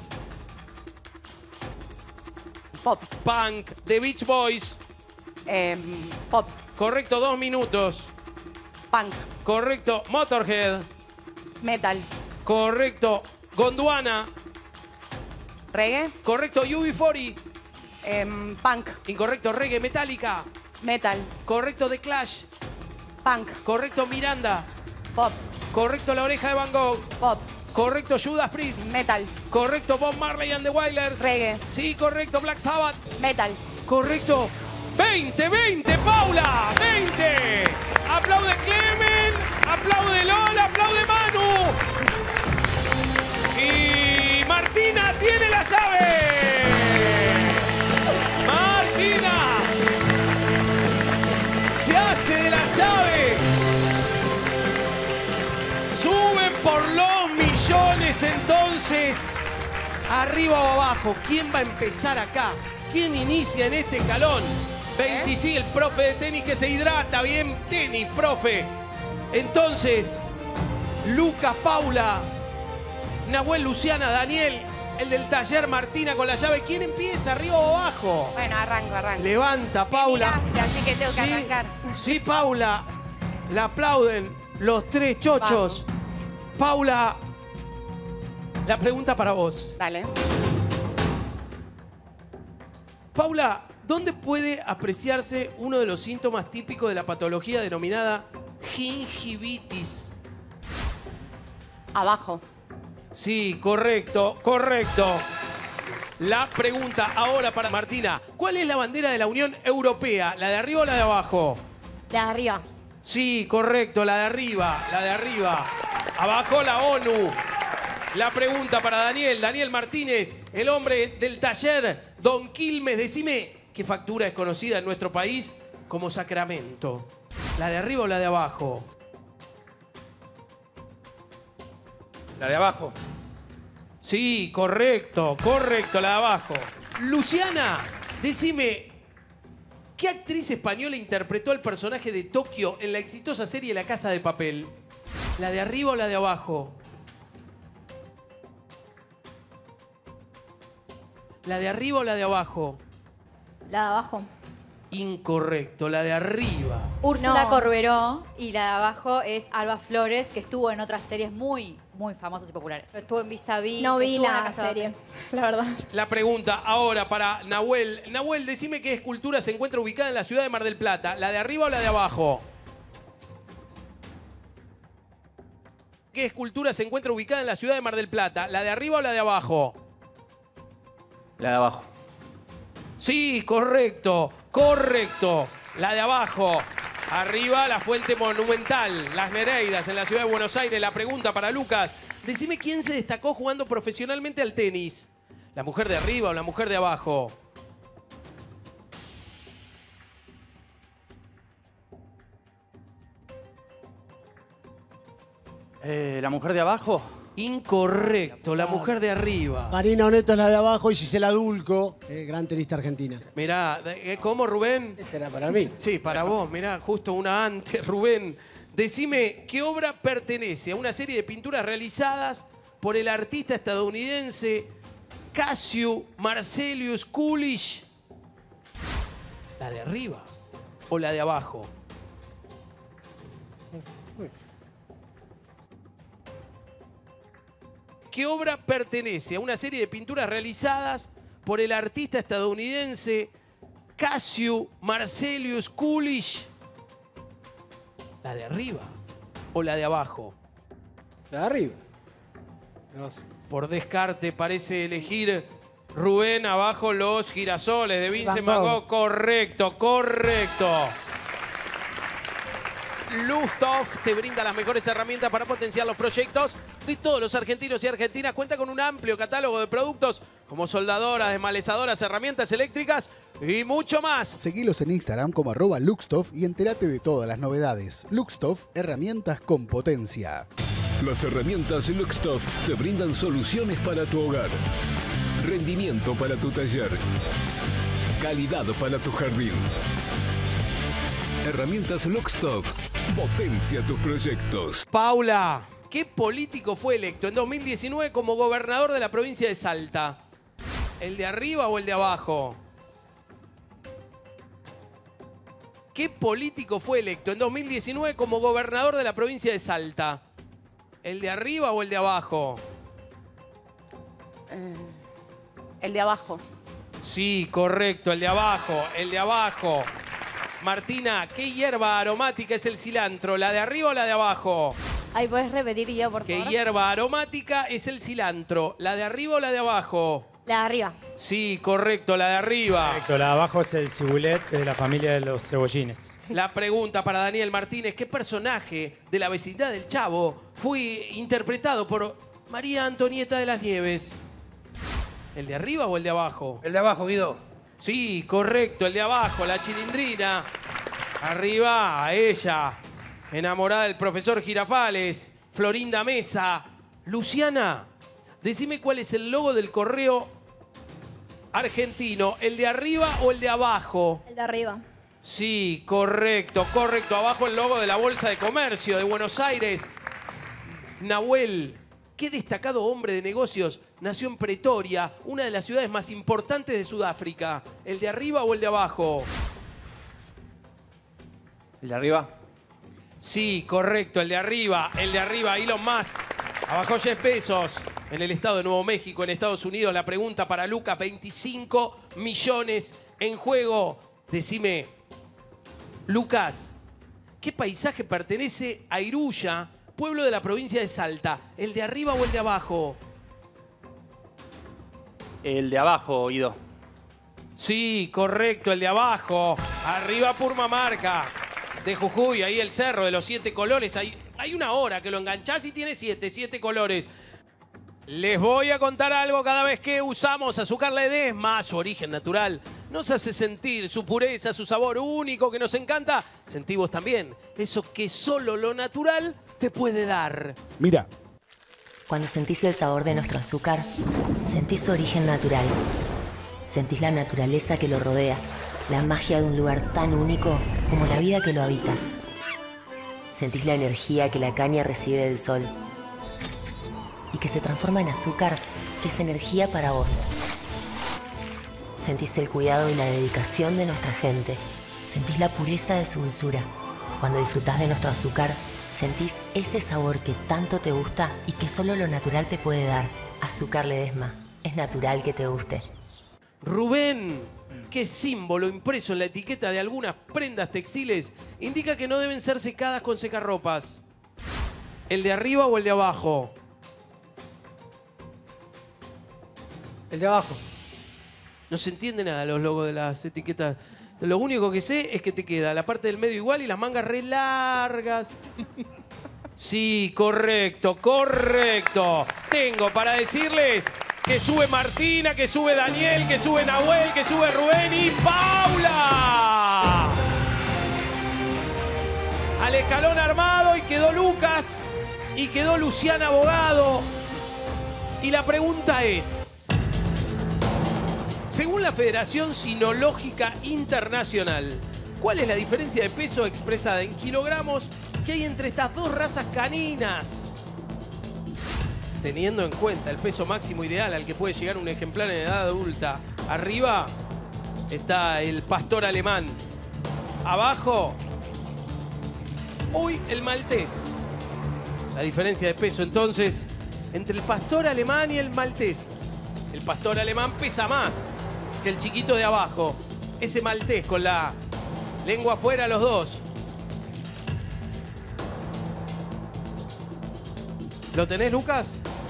Speaker 8: Pop.
Speaker 1: Punk, The Beach Boys.
Speaker 8: Pop.
Speaker 1: Correcto, 2 minutos.
Speaker 8: Punk.
Speaker 1: Correcto, Motorhead.
Speaker 8: Metal.
Speaker 1: Correcto, Gondwana.
Speaker 8: Reggae.
Speaker 1: Correcto, UB40.
Speaker 8: Punk.
Speaker 1: Incorrecto, reggae, Metallica.
Speaker 8: Metal.
Speaker 1: Correcto, The Clash.
Speaker 8: Punk.
Speaker 1: Correcto, Miranda.
Speaker 8: Pop.
Speaker 1: Correcto, La Oreja de Van Gogh.
Speaker 8: Pop.
Speaker 1: Correcto, Judas Priest.
Speaker 8: Metal.
Speaker 1: Correcto, Bob Marley and the Wailers.
Speaker 8: Reggae.
Speaker 1: Sí, correcto, Black Sabbath.
Speaker 8: Metal.
Speaker 1: Correcto. 20, 20, Paula. 20. Aplaude Clemen. Aplaude Lola. Aplaude Manu. Y Martina tiene la llave. Martina se hace de la llave. Suben por los millones entonces. Arriba o abajo. ¿Quién va a empezar acá? ¿Quién inicia en este escalón? 25, el profe de tenis que se hidrata. Bien, tenis, profe. Entonces, Lucas, Paula, Nahuel, Luciana, Daniel, el del taller, Martina con la llave. ¿Quién empieza, arriba o abajo?
Speaker 8: Bueno, arranco.
Speaker 1: Levanta, Paula.
Speaker 8: Me miraste, así que tengo que
Speaker 1: Sí,
Speaker 8: arrancar.
Speaker 1: sí, Paula. La aplauden los tres chochos.
Speaker 8: Vamos.
Speaker 1: Paula, la pregunta para vos.
Speaker 8: Dale.
Speaker 1: Paula, ¿dónde puede apreciarse uno de los síntomas típicos de la patología denominada gingivitis?
Speaker 8: Abajo.
Speaker 1: Sí, correcto, correcto. La pregunta ahora para Martina. ¿Cuál es la bandera de la Unión Europea? ¿La de arriba o la de abajo?
Speaker 2: La de arriba.
Speaker 1: Sí, correcto, la de arriba, la de arriba. Abajo la ONU. La pregunta para Daniel. Daniel Martínez, el hombre del taller. Don Quilmes, decime qué factura es conocida en nuestro país como sacramento. ¿La de arriba o la de abajo?
Speaker 3: La de abajo.
Speaker 1: Sí, correcto, correcto, la de abajo. Luciana, decime, ¿qué actriz española interpretó al personaje de Tokio en la exitosa serie La Casa de Papel? ¿La de arriba o la de abajo? ¿La de arriba o la de abajo?
Speaker 4: La de abajo.
Speaker 1: Incorrecto, la de arriba.
Speaker 9: Úrsula
Speaker 4: No.
Speaker 9: Corberó y la de abajo es Alba Flores, que estuvo en otras series muy famosas y populares. Estuvo en Vis a Vis,
Speaker 4: No vi
Speaker 9: estuvo en
Speaker 4: la
Speaker 9: Casa de
Speaker 4: serie,
Speaker 9: Papel.
Speaker 4: la verdad.
Speaker 1: La pregunta ahora para Nahuel. Nahuel, decime qué escultura se encuentra ubicada en la ciudad de Mar del Plata. ¿La de arriba o la de abajo? ¿Qué escultura se encuentra ubicada en la ciudad de Mar del Plata? ¿La de arriba o la de abajo?
Speaker 5: La de abajo.
Speaker 1: Sí, correcto, correcto. La de abajo. Arriba la fuente monumental, las Nereidas, en la ciudad de Buenos Aires. La pregunta para Lucas. Decime quién se destacó jugando profesionalmente al tenis. ¿La mujer de arriba o la mujer de abajo?
Speaker 6: ¿La mujer de abajo?
Speaker 1: Incorrecto, la mujer de arriba.
Speaker 10: Marina Oneto es la de abajo y Gisela Dulco, gran tenista argentina.
Speaker 1: Mirá, ¿cómo, Rubén?
Speaker 7: Esa era para mí.
Speaker 1: Sí, para vos, mirá, justo una antes, Rubén. Decime, ¿qué obra pertenece a una serie de pinturas realizadas por el artista estadounidense Cassius Marcellus Coolidge? ¿La de arriba o la de abajo? ¿Qué obra pertenece a una serie de pinturas realizadas por el artista estadounidense Cassius Marcellus Coolidge? ¿La de arriba o la de abajo?
Speaker 7: La de arriba. No sé.
Speaker 1: Por descarte parece elegir Rubén abajo los girasoles de Vincent Van Gogh. Correcto, correcto. Luxtoff te brinda las mejores herramientas para potenciar los proyectos de todos los argentinos y argentinas. Cuenta con un amplio catálogo de productos como soldadoras, desmalezadoras, herramientas eléctricas y mucho más.
Speaker 11: Seguilos en Instagram como @Luxtoff y entérate de todas las novedades. Luxtoff, herramientas con potencia.
Speaker 12: Las herramientas Luxtoff te brindan soluciones para tu hogar, rendimiento para tu taller, calidad para tu jardín. Herramientas Luxtoff, potencia tus proyectos.
Speaker 1: Paula, ¿qué político fue electo en 2019 como gobernador de la provincia de Salta? ¿El de arriba o el de abajo? ¿Qué político fue electo en 2019 como gobernador de la provincia de Salta? ¿El de arriba o el de abajo?
Speaker 8: El de abajo.
Speaker 1: Sí, correcto, el de abajo, el de abajo. Martina, ¿qué hierba aromática es el cilantro? ¿La de arriba o la de abajo?
Speaker 2: Ay, ¿puedes repetir yo, por favor?
Speaker 1: ¿Qué hierba aromática es el cilantro? ¿La de arriba o la de abajo?
Speaker 2: La de arriba.
Speaker 1: Sí, correcto, la de arriba.
Speaker 13: Correcto, la de abajo es el cibulet, que es de la familia de los cebollines.
Speaker 1: La pregunta para Daniel Martínez, ¿qué personaje de la vecindad del Chavo fue interpretado por María Antonieta de las Nieves? ¿El de arriba o el de abajo?
Speaker 3: El de abajo, Guido.
Speaker 1: Sí, correcto, el de abajo, la Chilindrina. Arriba, a ella, enamorada del profesor Girafales, Florinda Mesa. Luciana, decime cuál es el logo del correo argentino, ¿el de arriba o el de abajo?
Speaker 4: El de arriba.
Speaker 1: Sí, correcto, correcto. Abajo el logo de la Bolsa de Comercio de Buenos Aires. Nahuel, qué destacado hombre de negocios, nació en Pretoria, una de las ciudades más importantes de Sudáfrica. ¿El de arriba o el de abajo?
Speaker 5: ¿El de arriba?
Speaker 1: Sí, correcto, el de arriba, Elon Musk. Abajo Jeff Bezos, en el estado de Nuevo México, en Estados Unidos. La pregunta para Lucas, 25 millones en juego. Decime, Lucas, ¿qué paisaje pertenece a Iruya, pueblo de la provincia de Salta? ¿El de arriba o el de abajo?
Speaker 6: El de abajo, Guido.
Speaker 1: Sí, correcto, el de abajo. Arriba Purmamarca, de Jujuy, ahí el cerro de los 7 colores. Hay una hora que lo enganchás y tiene 7 colores. Les voy a contar algo. Cada vez que usamos azúcar Ledesma, su origen natural, nos hace sentir su pureza, su sabor único que nos encanta. Sentí vos también eso que solo lo natural te puede dar.
Speaker 11: Mira.
Speaker 14: Cuando sentís el sabor de nuestro azúcar, sentís su origen natural. Sentís la naturaleza que lo rodea, la magia de un lugar tan único como la vida que lo habita. Sentís la energía que la caña recibe del sol y que se transforma en azúcar, que es energía para vos. Sentís el cuidado y la dedicación de nuestra gente. Sentís la pureza de su dulzura. Cuando disfrutás de nuestro azúcar, sentís ese sabor que tanto te gusta y que solo lo natural te puede dar. Azúcar Ledesma. Es natural que te guste.
Speaker 1: Rubén, ¿qué símbolo impreso en la etiqueta de algunas prendas textiles indica que no deben ser secadas con secarropas? ¿El de arriba o el de abajo?
Speaker 7: El de abajo.
Speaker 1: No se entiende nada los logos de las etiquetas. Lo único que sé es que te queda la parte del medio igual y las mangas re largas. Sí, correcto, correcto. Tengo para decirles que sube Martina, que sube Daniel, que sube Nahuel, que sube Rubén y Paula. Al escalón armado y quedó Lucas y quedó Luciana Abogado. Y la pregunta es, según la Federación Cinológica Internacional, ¿cuál es la diferencia de peso expresada en kilogramos que hay entre estas dos razas caninas? Teniendo en cuenta el peso máximo ideal al que puede llegar un ejemplar en edad adulta. Arriba está el pastor alemán. Abajo, hoy el maltés. La diferencia de peso entonces entre el pastor alemán y el maltés. El pastor alemán pesa más que el chiquito de abajo. Ese maltés con la lengua afuera los dos. ¿Lo tenés, Lucas?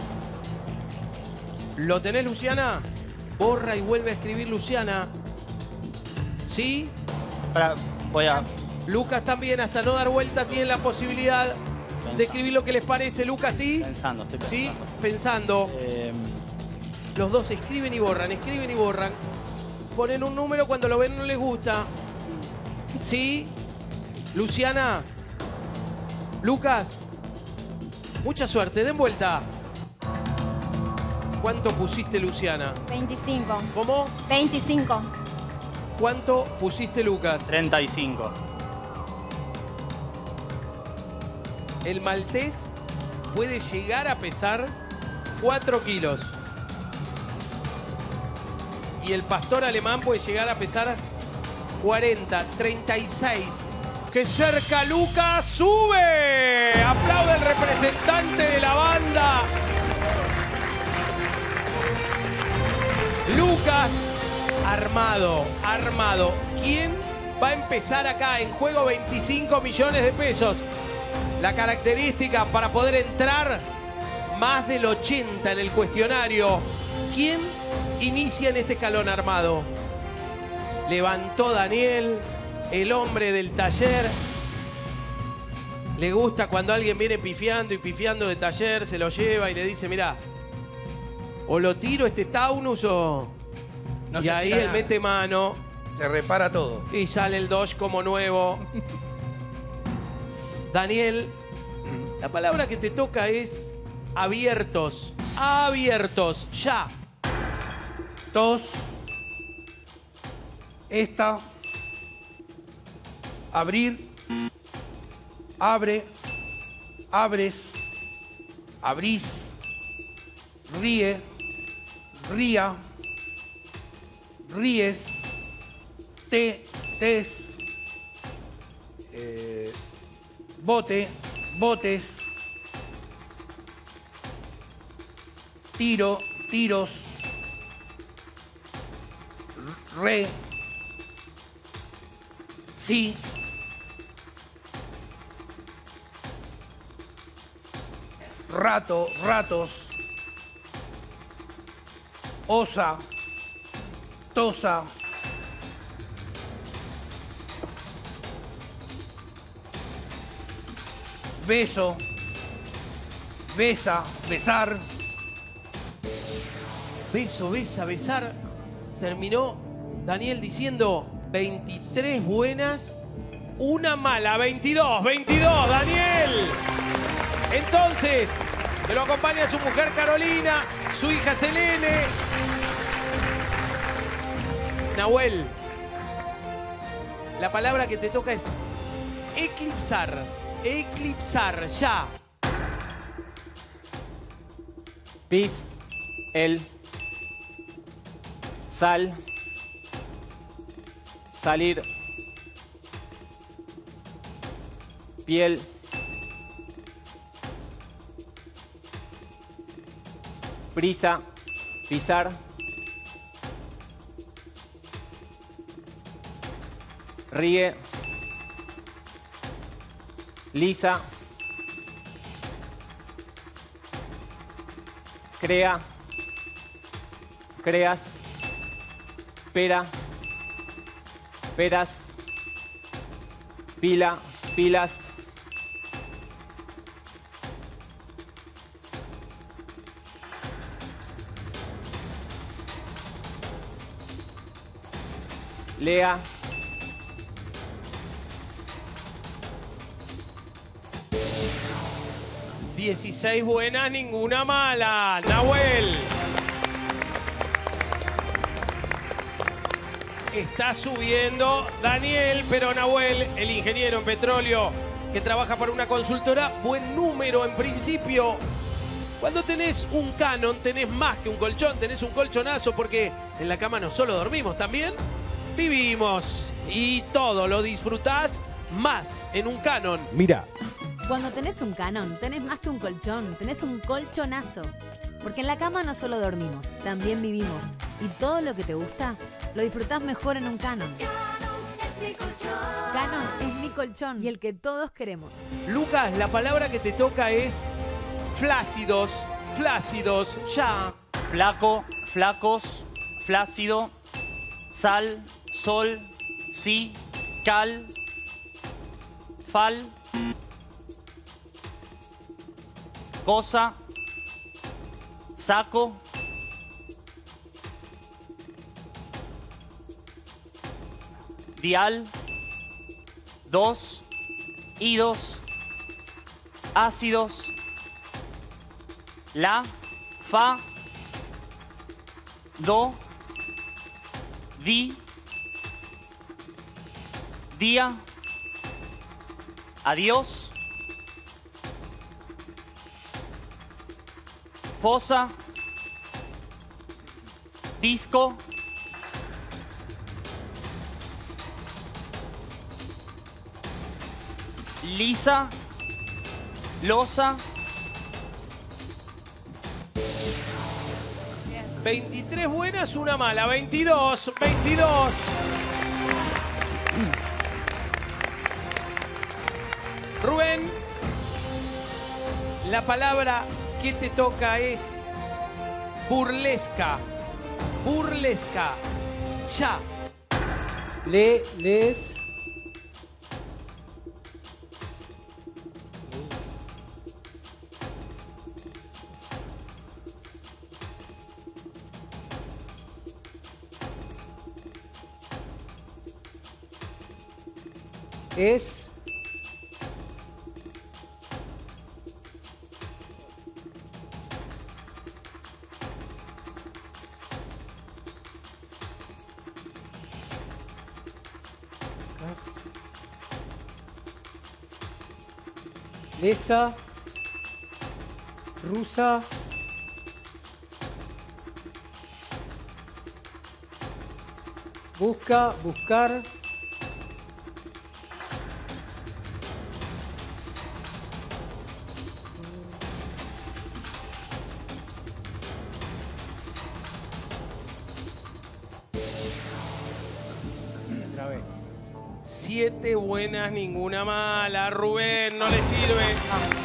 Speaker 1: ¿Lo tenés, Luciana? Borra y vuelve a escribir, Luciana. ¿Sí?
Speaker 6: Voy a...
Speaker 1: Lucas también, hasta no dar vuelta, tienen la posibilidad de escribir lo que les parece. Lucas, ¿sí?
Speaker 6: Pensando, estoy pensando.
Speaker 1: ¿Sí? Pensando. Los dos escriben y borran, escriben y borran. Ponen un número cuando lo ven no les gusta. ¿Sí? Luciana. Lucas. Mucha suerte, den vuelta. ¿Cuánto pusiste, Luciana?
Speaker 4: 25.
Speaker 1: ¿Cómo?
Speaker 4: 25.
Speaker 1: ¿Cuánto pusiste, Lucas?
Speaker 6: 35.
Speaker 1: El maltés puede llegar a pesar 4 kilos. Y el pastor alemán puede llegar a pesar 40, 36. ¡Que cerca Lucas! ¡Sube! ¡Aplaude el representante de la banda! Lucas, armado. ¿Quién va a empezar acá? En juego 25 millones de pesos. La característica para poder entrar, más del 80 en el cuestionario. ¿Quién inicia en este escalón armado? Levantó Daniel, el hombre del taller. Le gusta cuando alguien viene pifiando y pifiando de taller, se lo lleva y le dice, mirá, o lo tiro este Taunus o...
Speaker 3: No
Speaker 1: y ahí él mete mano.
Speaker 3: Se repara todo.
Speaker 1: Y sale el Dodge como nuevo. Daniel, la palabra que te toca es abiertos. Abiertos, ya.
Speaker 3: Tos. Esta. Abrir. Abre. Abres. Abrís. Ríe. Ría. Ríes. Tes. Bote. Botes. Tiro. Tiros. Re. Sí. Rato. Ratos. Osa. Tosa. Beso. Besa. Besar.
Speaker 1: Beso, besa, besar. Terminó Daniel diciendo 23 buenas, una mala. 22, Daniel. Entonces, que lo acompaña su mujer Carolina, su hija Selene. Nahuel, la palabra que te toca es eclipsar. Eclipsar, ya.
Speaker 5: Pis, el, sal, salir, piel, prisa, pisar, ríe, lisa, crea, creas, pera, peras, pila, pilas, lea,
Speaker 1: 16 buenas, ninguna mala. Nahuel. Está subiendo Daniel, pero Nahuel, el ingeniero en petróleo que trabaja para una consultora, buen número en principio. Cuando tenés un Canon, tenés más que un colchón, tenés un colchonazo, porque en la cama no solo dormimos, también vivimos. Y todo lo disfrutás más en un Canon.
Speaker 11: Mira.
Speaker 15: Cuando tenés un Canon, tenés más que un colchón, tenés un colchonazo. Porque en la cama no solo dormimos, también vivimos. Y todo lo que te gusta, lo disfrutás mejor en un Canon. Canon es mi colchón y el que todos queremos.
Speaker 1: Lucas, la palabra que te toca es flácidos. Flácidos, ya.
Speaker 6: Flaco, flacos, flácido, sal, sol, sí, cal, fal, cosa, saco, dial, dos, idos, ácidos, la, fa, do, di, día, adiós, fosa, disco, lisa, losa,
Speaker 1: 23 buenas, una mala. 22, 22. Rubén, la palabra que te toca es burlesca. Burlesca. Ya.
Speaker 7: Les. Es. Lesa, rusa, busca, buscar,
Speaker 1: Otra vez. 7 buenas, ninguna mala. Rubén, no le sirve.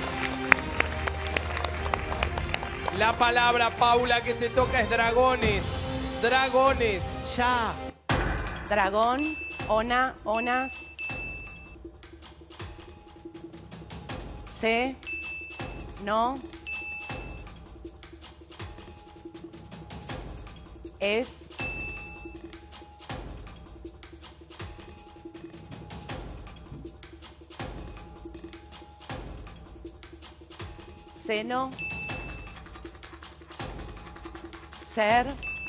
Speaker 1: La palabra, Paula, que te toca es dragones. Dragones, ya.
Speaker 8: Dragón, ona, onas. Se, no. Es. Seno. Ser.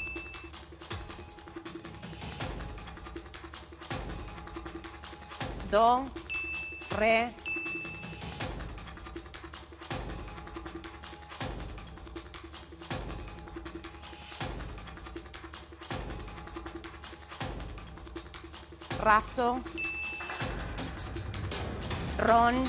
Speaker 8: Do. Re. Raso. Ron.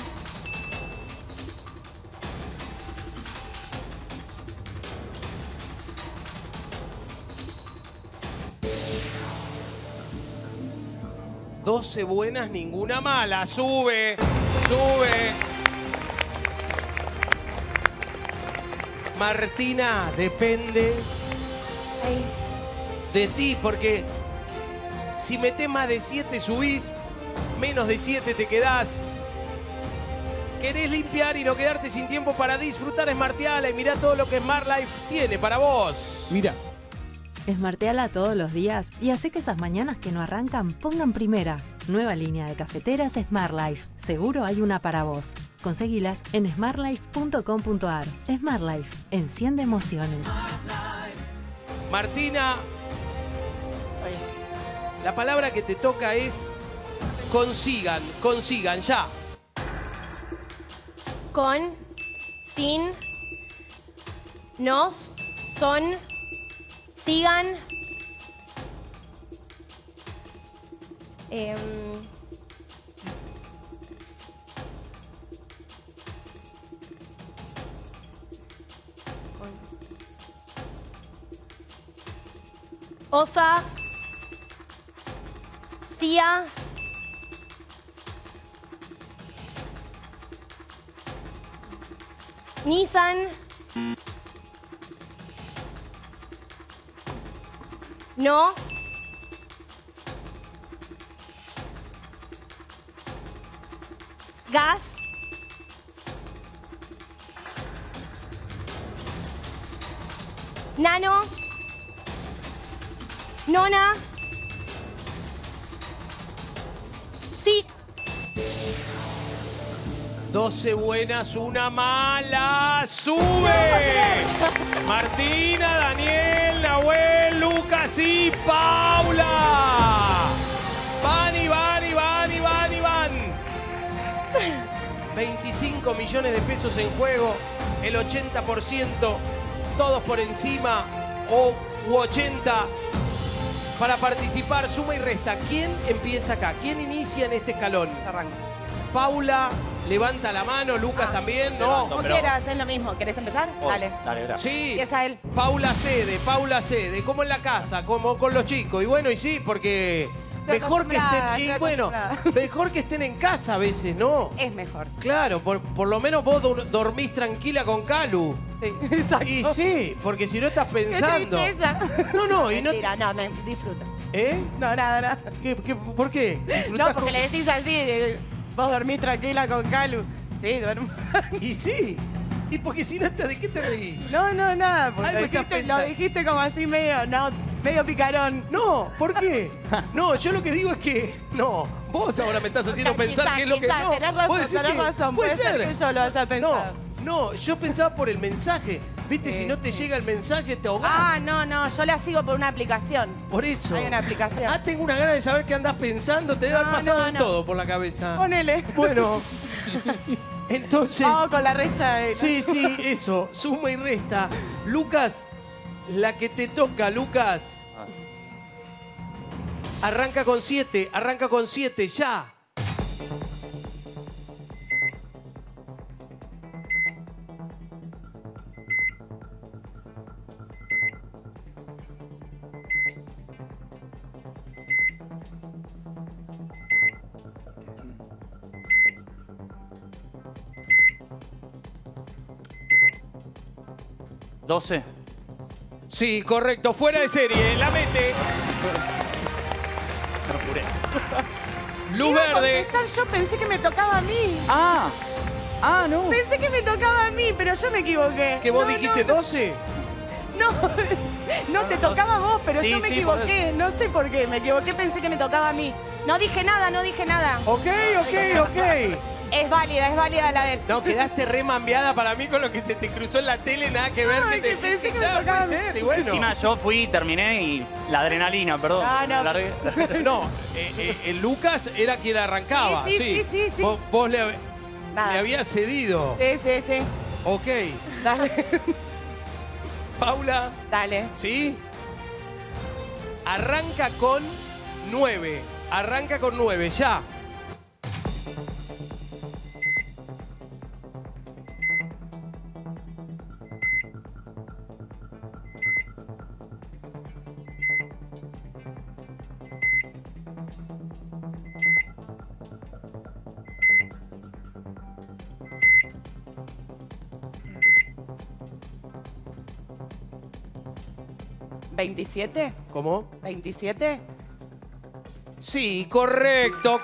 Speaker 1: Doce buenas, ninguna mala. Sube, sube. Martina, depende de ti, porque si metés más de 7 subís, menos de 7 te quedás. ¿Querés limpiar y no quedarte sin tiempo para disfrutar Smarteala? Y mirá todo lo que Smart Life tiene para vos.
Speaker 11: Mira.
Speaker 15: Smarteala todos los días y hace que esas mañanas que no arrancan pongan primera. Nueva línea de cafeteras Smart Life. Seguro hay una para vos. Conseguilas en smartlife.com.ar. Smart Life. Enciende emociones.
Speaker 1: Martina, la palabra que te toca es consigan, consigan, ya.
Speaker 2: Con, sin, nos, son, sigan. Osa, Cia, Nissan, no, gas, nano, nona, sí.
Speaker 1: 12 buenas, una mala. ¡Sube! Martina, Daniel, Nahuel, Lucas y Paula. Van y van y van y van y van. 25 millones de pesos en juego. El 80%. Todos por encima. U 80. Para participar, suma y resta. ¿Quién empieza acá? ¿Quién inicia en este escalón?
Speaker 8: Arranca.
Speaker 1: Paula levanta la mano, Lucas también, ¿no?
Speaker 8: Como quieras, es lo mismo. ¿Querés empezar? Dale.
Speaker 6: Dale, gracias.
Speaker 1: Sí.
Speaker 8: Empieza él.
Speaker 1: Paula cede, como en la casa, como con los chicos. Y bueno, y sí, porque mejor que estén, mejor que estén en casa a veces, ¿no?
Speaker 8: Es mejor.
Speaker 1: Claro, por lo menos vos dormís tranquila con Calu.
Speaker 8: Sí, exacto.
Speaker 1: Y sí, porque si no estás pensando.
Speaker 8: ¡Qué tristeza!
Speaker 1: No, y no.
Speaker 8: Mentira, no, me disfruta.
Speaker 1: ¿Eh?
Speaker 8: No, nada.
Speaker 1: ¿Por qué?
Speaker 8: No, porque le decís así, vos dormís tranquila con Calu. Sí, duermo.
Speaker 1: Y sí. Y porque si no, ¿de qué te reís?
Speaker 8: No, nada. Porque
Speaker 1: Algo
Speaker 8: lo dijiste como así medio picarón.
Speaker 1: No, ¿por qué? No, yo lo que digo es que. No, vos ahora me estás haciendo pensar qué es lo que. No,
Speaker 8: tenés razón, puede ser que yo lo haya pensado.
Speaker 1: No, yo pensaba por el mensaje. Viste, si no te llega el mensaje, te ahogás.
Speaker 8: Ah, no, yo la sigo por una aplicación.
Speaker 1: Por eso.
Speaker 8: Hay una aplicación.
Speaker 1: Tengo una gana de saber qué andás pensando. Te debe haber pasado todo por la cabeza.
Speaker 8: Ponele.
Speaker 1: Bueno. Entonces.
Speaker 8: Vamos con la resta.
Speaker 1: Sí, eso. Suma y resta. Lucas, la que te toca, Lucas. Arranca con 7, ya.
Speaker 6: ¿12?
Speaker 1: Sí, correcto. Fuera de serie. La mete. Luz verde.
Speaker 8: Yo pensé que me tocaba a mí.
Speaker 6: No.
Speaker 8: Pensé que me tocaba a mí, pero yo me equivoqué.
Speaker 1: ¿Que vos dijiste 12?
Speaker 8: No, te tocaba a vos, pero yo me equivoqué. No sé por qué, me equivoqué, pensé que me tocaba a mí. No dije nada.
Speaker 1: Ok.
Speaker 8: Es válida la de él.
Speaker 1: No, quedaste remambiada para mí con lo que se te cruzó en la tele, nada que ver.
Speaker 8: Que pensé que me tocaba a mí.
Speaker 1: Y bueno.
Speaker 6: Encima yo fui, terminé y la adrenalina, perdón.
Speaker 1: No, Lucas era quien arrancaba.
Speaker 8: Sí.
Speaker 1: Vos le habías cedido.
Speaker 8: Sí.
Speaker 1: Ok.
Speaker 8: Dale.
Speaker 1: Paula.
Speaker 8: Dale.
Speaker 1: ¿Sí? Arranca con 9. Ya.
Speaker 8: ¿27?
Speaker 1: ¿Cómo?
Speaker 8: ¿27?
Speaker 1: Sí, correcto.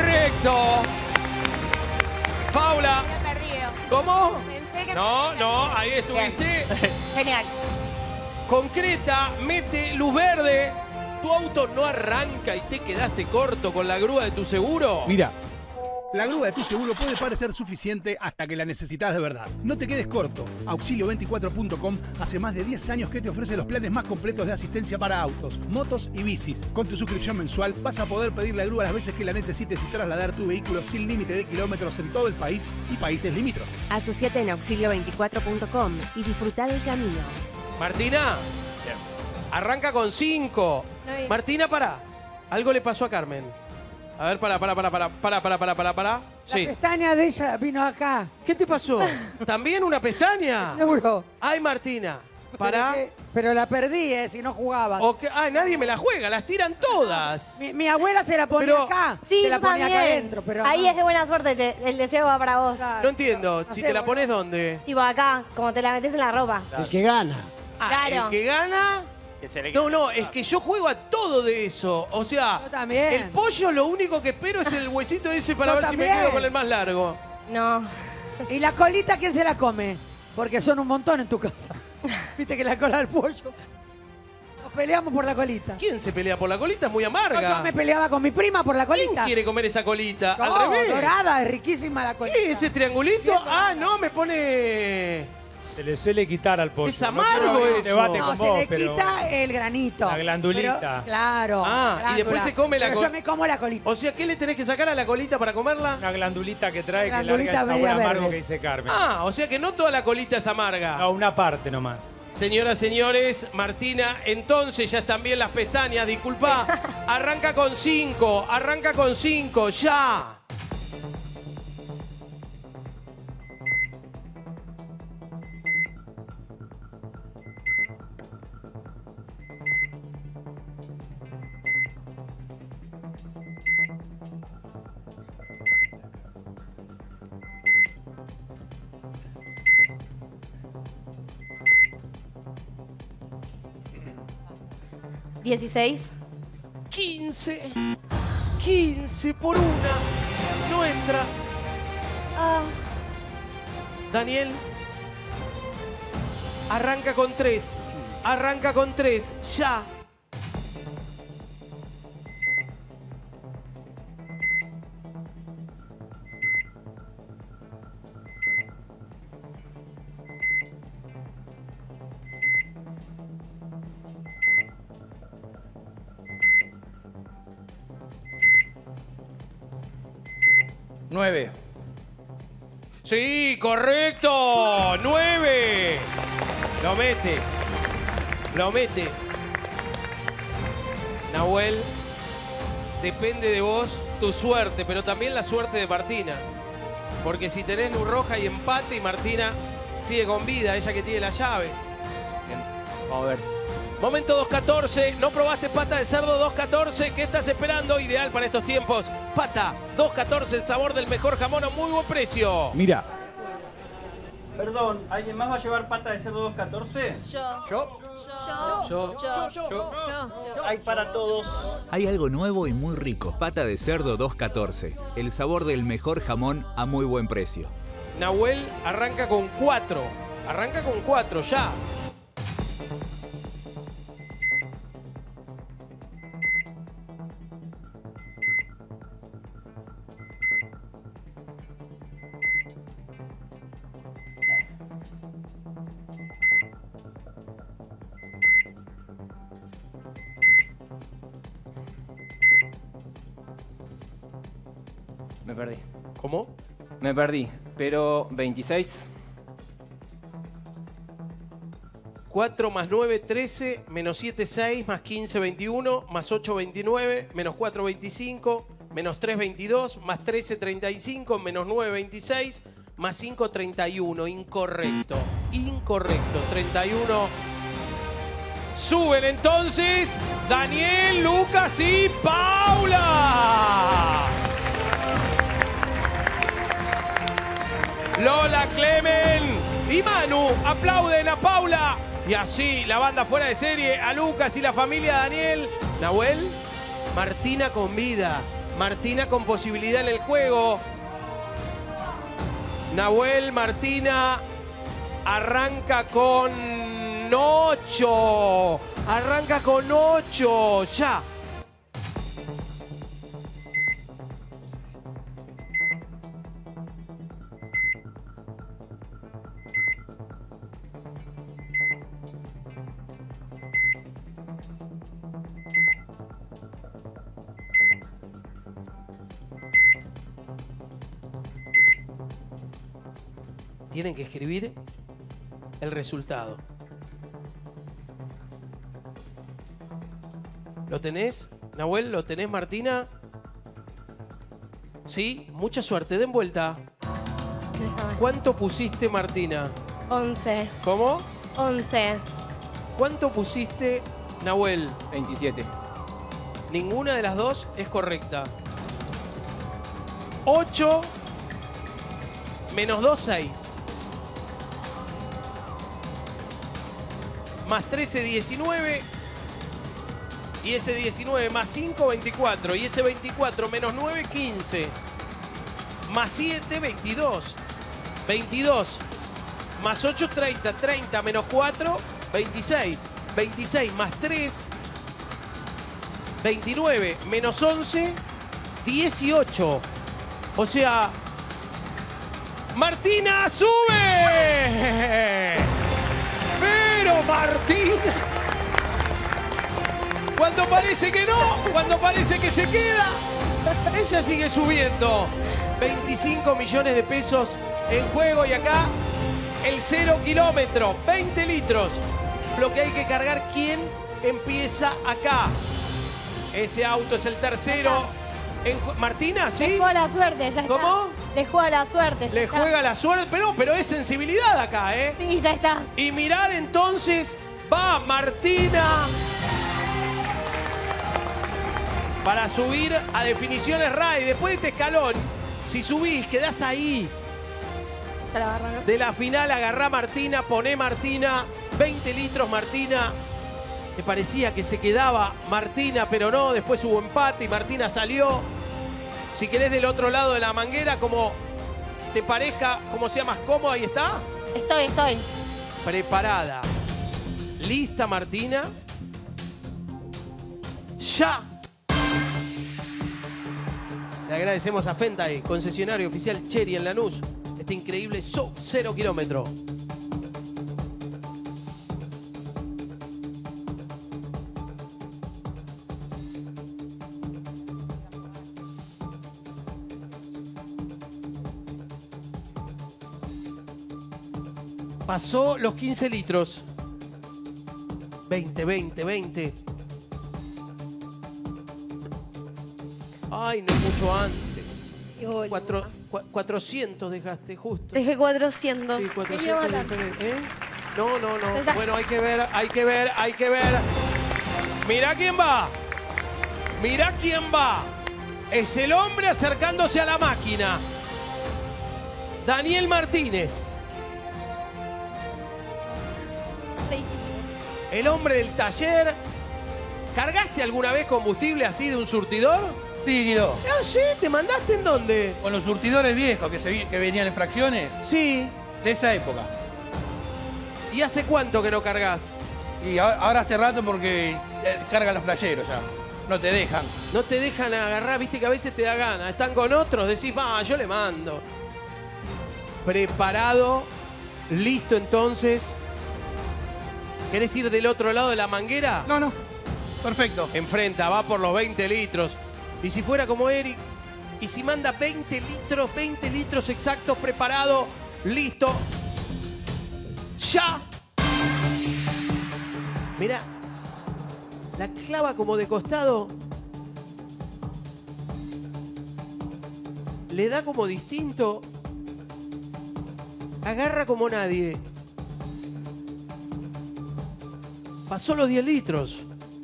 Speaker 1: Paula.
Speaker 8: Me he perdido.
Speaker 1: ¿Cómo?
Speaker 8: Pensé que
Speaker 1: No, ahí estuviste.
Speaker 8: Genial.
Speaker 1: Concreta, mete luz verde. ¿Tu auto no arranca y te quedaste corto con la grúa de tu seguro?
Speaker 11: Mira, la grúa de tu seguro puede parecer suficiente hasta que la necesitas de verdad. No te quedes corto. Auxilio24.com hace más de 10 años que te ofrece los planes más completos de asistencia para autos, motos y bicis. Con tu suscripción mensual vas a poder pedir la grúa las veces que la necesites y trasladar tu vehículo sin límite de kilómetros en todo el país y países limítrofes.
Speaker 15: Asociate en auxilio24.com y disfruta del camino.
Speaker 1: Martina, arranca con 5. Martina, pará. Algo le pasó a Carmen. A ver, para. Sí.
Speaker 16: La pestaña de ella vino acá.
Speaker 1: ¿Qué te pasó? ¿También una pestaña?
Speaker 16: Seguro.
Speaker 1: Ay, Martina. Pará.
Speaker 16: Pero la perdí, si no jugaba.
Speaker 1: Ay, nadie me la juega, las tiran todas.
Speaker 16: Mi abuela se la ponía acá.
Speaker 2: Sí,
Speaker 16: se la ponía
Speaker 2: también.
Speaker 16: acá adentro. Pero
Speaker 2: ahí es de buena suerte, el deseo va para vos.
Speaker 1: No entiendo. Si te la pones, ¿dónde?
Speaker 2: Tipo acá, como te la metes en la ropa.
Speaker 10: El que gana.
Speaker 2: Claro.
Speaker 1: El que gana. No, es que yo juego a todo de eso. O sea,
Speaker 16: yo también.
Speaker 1: El pollo lo único que espero es el huesito ese para ver si me quedo con el más largo.
Speaker 2: No.
Speaker 16: ¿Y la colita quién se la come? Porque son un montón en tu casa. Viste que la cola del pollo. Nos peleamos por la colita.
Speaker 1: ¿Quién se pelea por la colita? Es muy amarga.
Speaker 16: Yo me peleaba con mi prima por la colita.
Speaker 1: ¿Quién quiere comer esa colita?
Speaker 16: No,
Speaker 1: al revés.
Speaker 16: dorada, es riquísima la colita.
Speaker 1: ¿Qué? ¿Ese triangulito? No, me pone...
Speaker 13: Se le suele quitar al pollo.
Speaker 1: Es amargo eso.
Speaker 13: Debate con
Speaker 16: se
Speaker 13: vos,
Speaker 16: le
Speaker 13: pero
Speaker 16: quita el granito.
Speaker 13: la glandulita.
Speaker 16: Pero, claro.
Speaker 1: Y después se come la
Speaker 16: colita. Yo me como la colita.
Speaker 1: O sea, ¿qué le tenés que sacar a la colita para comerla?
Speaker 13: Una glandulita que trae
Speaker 16: La
Speaker 13: que larga el
Speaker 16: glandulita
Speaker 13: sabor
Speaker 16: verde.
Speaker 13: amargo que dice Carmen.
Speaker 1: O sea que no toda la colita es amarga.
Speaker 13: No, una parte nomás.
Speaker 1: Señoras, señores, Martina, entonces ya están bien las pestañas, disculpa. Arranca con 5, ya.
Speaker 2: 16.
Speaker 1: 15. 15 por una. No entra. Daniel. Arranca con 3. Arranca con 3. Ya.
Speaker 3: Nueve.
Speaker 1: Sí, correcto. 9. Lo mete. Lo mete. Nahuel, depende de vos tu suerte, pero también la suerte de Martina. Porque si tenés luz roja y empate y Martina sigue con vida, ella que tiene la llave.
Speaker 5: Bien, vamos a ver.
Speaker 1: Momento 2.14, no probaste pata de cerdo 2.14, ¿qué estás esperando? Ideal para estos tiempos. Pata 2.14, el sabor del mejor jamón a muy buen precio.
Speaker 17: Mira.
Speaker 18: Perdón, ¿alguien más va a llevar pata de cerdo 2.14?
Speaker 19: Yo.
Speaker 18: Hay para todos.
Speaker 20: Hay algo nuevo y muy rico. Pata de cerdo 2.14. El sabor del mejor jamón a muy buen precio.
Speaker 1: Nahuel arranca con 4. Arranca con 4 ya.
Speaker 5: Me perdí.
Speaker 1: ¿Cómo?
Speaker 5: Me perdí, pero 26.
Speaker 1: 4 más 9, 13, menos 7, 6, más 15, 21, más 8, 29, menos 4, 25, menos 3, 22, más 13, 35, menos 9, 26, más 5, 31. Incorrecto. Incorrecto. 31. Suben entonces Daniel, Lucas y Paula. Lola, Clemen y Manu aplauden a Paula. Y así la banda fuera de serie, a Lucas y la familia Daniel. Nahuel, Martina con vida. Martina con posibilidad en el juego. Nahuel, Martina arranca con 8. Arranca con 8. Ya. Tienen que escribir el resultado. ¿Lo tenés, Nahuel? ¿Lo tenés, Martina? Sí, mucha suerte. Den vuelta. ¿Cuánto pusiste, Martina?
Speaker 2: 11.
Speaker 1: ¿Cómo?
Speaker 2: 11.
Speaker 1: ¿Cuánto pusiste, Nahuel?
Speaker 5: 27.
Speaker 1: Ninguna de las dos es correcta. 8 menos 2, 6. Más 13, 19. Y ese 19 más 5, 24. Y ese 24 menos 9, 15. Más 7, 22. 22. Más 8, 30. 30 menos 4, 26. 26 más 3, 29. Menos 11, 18. O sea, Martina sube. Pero Martina, cuando parece que no, cuando parece que se queda, ella sigue subiendo. 25 millones de pesos en juego y acá el 0 kilómetro, 20 litros. Lo que hay que cargar, ¿quién empieza acá? Ese auto es el tercero. Martina, ¿sí?
Speaker 2: Le juega la suerte, ya está.
Speaker 1: ¿Cómo?
Speaker 2: Le juega la suerte.
Speaker 1: Le juega la suerte, pero es sensibilidad acá, ¿eh?
Speaker 2: Sí, ya está.
Speaker 1: Y mirar entonces, va Martina para subir a definiciones RAI. Después de este escalón, si subís, quedás ahí.
Speaker 2: Ya la agarró, ¿no?
Speaker 1: De la final, agarrá Martina, poné Martina, 20 litros Martina. Me parecía que se quedaba Martina, pero no. Después hubo empate y Martina salió. Si querés del otro lado de la manguera, como te parezca, como sea más cómodo, ahí está.
Speaker 2: Estoy.
Speaker 1: Preparada. ¿Lista, Martina? ¡Ya! Le agradecemos a Fenday, concesionario oficial Chery en Lanús. Este increíble SUV 0 kilómetro. Pasó los 15 litros. 20. Ay, no mucho antes. 400 dejaste justo.
Speaker 2: Dejé 400.
Speaker 1: Sí, 400
Speaker 2: Me iba a matar.
Speaker 1: diferentes. No. Bueno, hay que ver. Mirá quién va. Es el hombre acercándose a la máquina. Daniel Martínez. El hombre del taller. ¿Cargaste alguna vez combustible así de un surtidor?
Speaker 3: Sí, Guido.
Speaker 1: Ah, sí, ¿te mandaste en dónde?
Speaker 3: Con los surtidores viejos que venían en fracciones.
Speaker 1: Sí.
Speaker 3: De esa época.
Speaker 1: ¿Y hace cuánto que no cargas?
Speaker 3: Y ahora hace rato porque cargan los playeros ya. No te dejan.
Speaker 1: No te dejan agarrar, viste que a veces te da gana. Están con otros, decís, yo le mando. Preparado, listo entonces. ¿Querés ir del otro lado de la manguera?
Speaker 3: No. Perfecto.
Speaker 1: Enfrenta, va por los 20 litros. Y si fuera como Eric, y si manda 20 litros exactos, preparado, listo. ¡Ya! Mirá, la clava como de costado. Le da como distinto. Agarra como nadie. Pasó los 10 litros.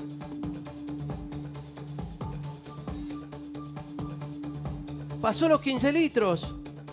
Speaker 1: Pasó los 15 litros.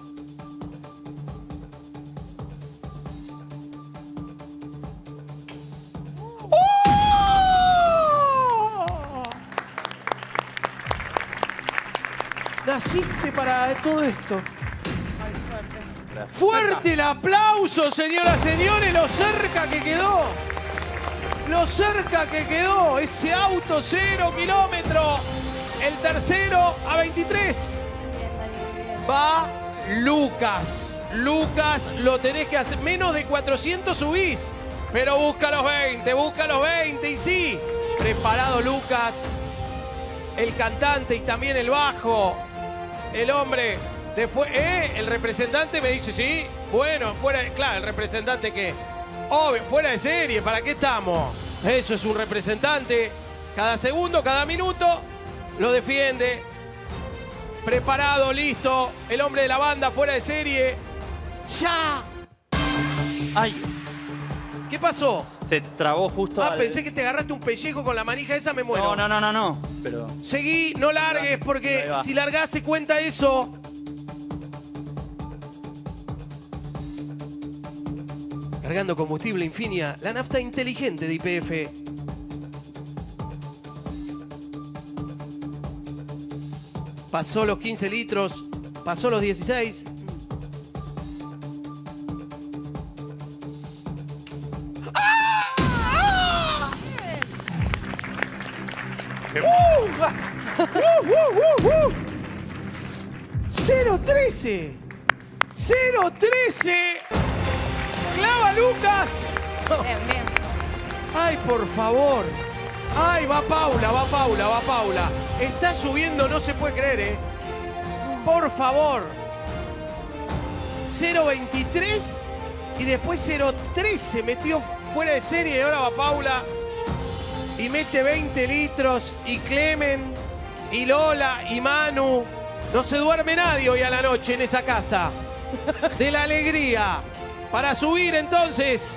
Speaker 1: Naciste para todo esto. Fuerte el aplauso, señoras y señores, lo cerca que quedó. Lo cerca que quedó ese auto 0 kilómetro. El tercero a 23. Va Lucas. Lucas, lo tenés que hacer. Menos de 400 subís. Pero busca los 20. Y sí, preparado Lucas. El cantante y también el bajo. El hombre de el representante me dice, sí. Bueno, claro, el representante que... Obvio, fuera de serie, ¿para qué estamos? Eso es un representante. Cada segundo, cada minuto, lo defiende. Preparado, listo. El hombre de la banda, fuera de serie. ¡Ya!
Speaker 6: ¡Ay!
Speaker 1: ¿Qué pasó?
Speaker 6: Se trabó justo
Speaker 1: Pensé que te agarraste un pellejo con la manija esa, me muero.
Speaker 6: No. Pero...
Speaker 1: Seguí, no largues, porque si largás se cuenta eso. Cargando combustible Infinia, la nafta inteligente de YPF. Pasó los 15 litros, pasó los 16. ¡Ah! 0-13. 0-13. ¡Clava Lucas!
Speaker 8: Bien.
Speaker 1: ¡Ay, por favor! ¡Ay, va Paula! Está subiendo, no se puede creer, ¿eh? Por favor. 0.23 y después 0.13 metió fuera de serie y ahora va Paula y mete 20 litros y Clemen y Lola y Manu. No se duerme nadie hoy a la noche en esa casa. De la alegría. Para subir entonces.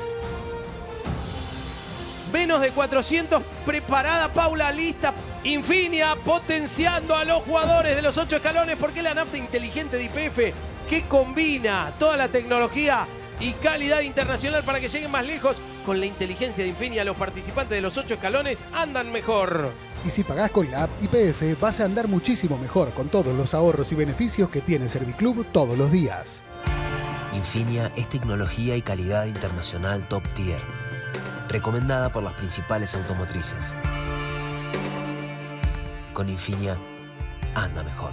Speaker 1: Menos de 400, preparada Paula, lista. Infinia potenciando a los jugadores de los 8 escalones porque la nafta inteligente de YPF que combina toda la tecnología y calidad internacional para que lleguen más lejos Con la inteligencia de Infinia, los participantes de los 8 escalones andan mejor.
Speaker 11: Y si pagás con la app YPF, vas a andar muchísimo mejor con todos los ahorros y beneficios que tiene Serviclub todos los días.
Speaker 17: Infinia es tecnología y calidad internacional top tier, recomendada por las principales automotrices. Con Infinia, anda mejor.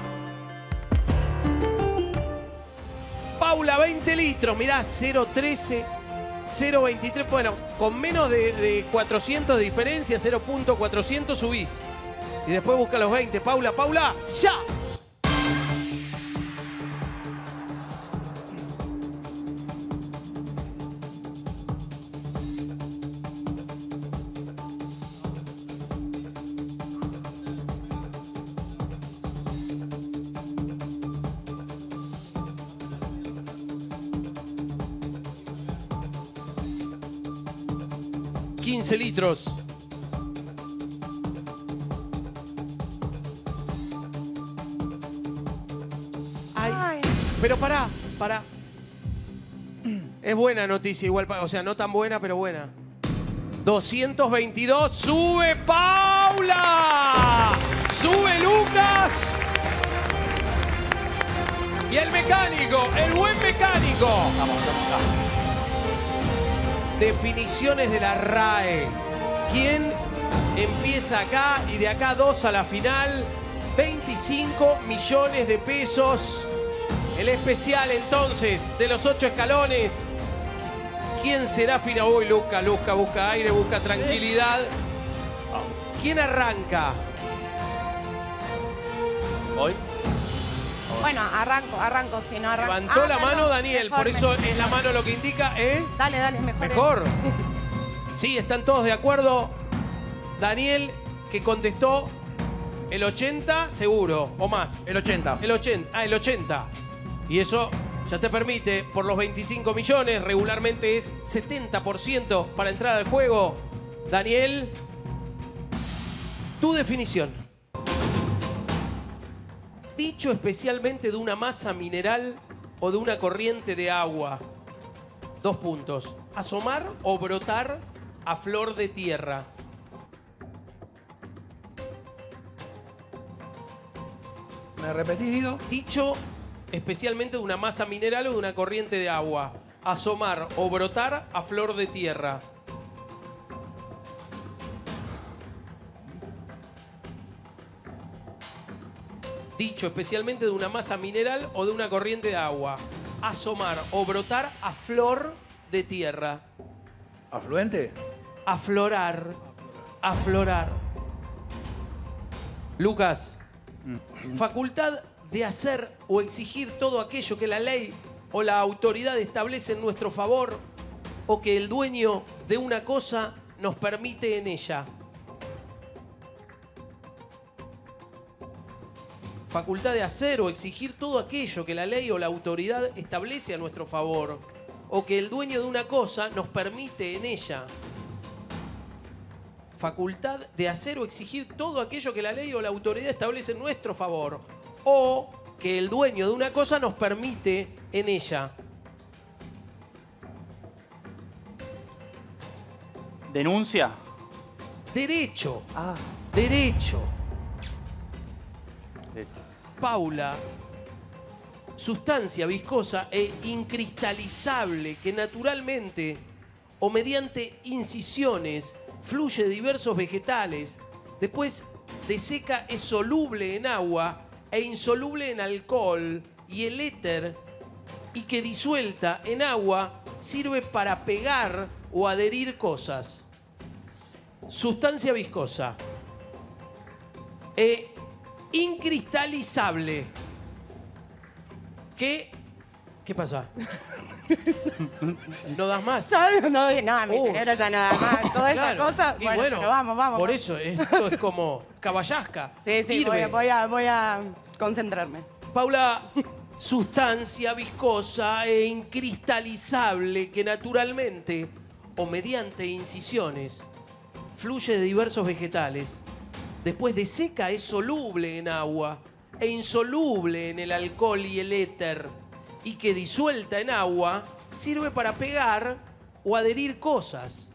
Speaker 1: Paula, 20 litros, mirá, 0,13, 0,23, bueno, con menos de 400 de diferencia, 0.400 subís. Y después busca los 20. Paula, ¡ya! litros. Ay. Pero pará. Es buena noticia, igual, o sea, no tan buena, pero buena. 222, sube Paula. Sube Lucas. Y el mecánico, el buen mecánico. Vamos. Definiciones de la RAE. ¿Quién empieza acá? Y de acá 2 a la final. 25 millones de pesos. El especial entonces de los 8 escalones. ¿Quién será final? Uy, Luca, busca aire, busca tranquilidad. ¿Quién arranca?
Speaker 6: ¿Hoy?
Speaker 8: Bueno, arranco, si no arranco.
Speaker 1: Levantó la mano Daniel, por eso es la mano lo que indica, ¿eh?
Speaker 8: Dale, mejor.
Speaker 1: Mejor. Sí, están todos de acuerdo. Daniel, que contestó el 80, seguro, o más.
Speaker 3: El 80.
Speaker 1: El 80. Y eso ya te permite, por los 25 millones, regularmente es 70% para entrar al juego. Daniel, tu definición. Dicho especialmente de una masa mineral o de una corriente de agua. 2 puntos. Asomar o brotar a flor de tierra.
Speaker 3: ¿Me repetís, Guido?
Speaker 1: Dicho especialmente de una masa mineral o de una corriente de agua. Asomar o brotar a flor de tierra. Dicho especialmente de una masa mineral o de una corriente de agua. Asomar o brotar a flor de tierra.
Speaker 3: ¿Afluente?
Speaker 1: Aflorar. Lucas, facultad de hacer o exigir todo aquello que la ley o la autoridad establece en nuestro favor o que el dueño de una cosa nos permite en ella. Facultad de hacer o exigir todo aquello que la ley o la autoridad establece a nuestro favor o que el dueño de una cosa nos permite en ella. Facultad de hacer o exigir todo aquello que la ley o la autoridad establece en nuestro favor o que el dueño de una cosa nos permite en ella.
Speaker 6: ¿Denuncia?
Speaker 1: Derecho. Derecho. Paula, sustancia viscosa e incristalizable que naturalmente o mediante incisiones fluye de diversos vegetales, después de seca es soluble en agua e insoluble en alcohol y el éter, y que disuelta en agua sirve para pegar o adherir cosas. Sustancia viscosa e incristalizable. ¿Qué pasa? ¿No das más?
Speaker 8: No, mi cerebro ya no da más. Todas esas cosas.
Speaker 1: Y bueno,
Speaker 8: pero vamos.
Speaker 1: Por eso, esto es como caballasca.
Speaker 8: Sí, voy a concentrarme.
Speaker 1: Paula, sustancia viscosa e incristalizable que naturalmente o mediante incisiones fluye de diversos vegetales. Después de seca es soluble en agua e insoluble en el alcohol y el éter, y que disuelta en agua sirve para pegar
Speaker 19: o adherir cosas.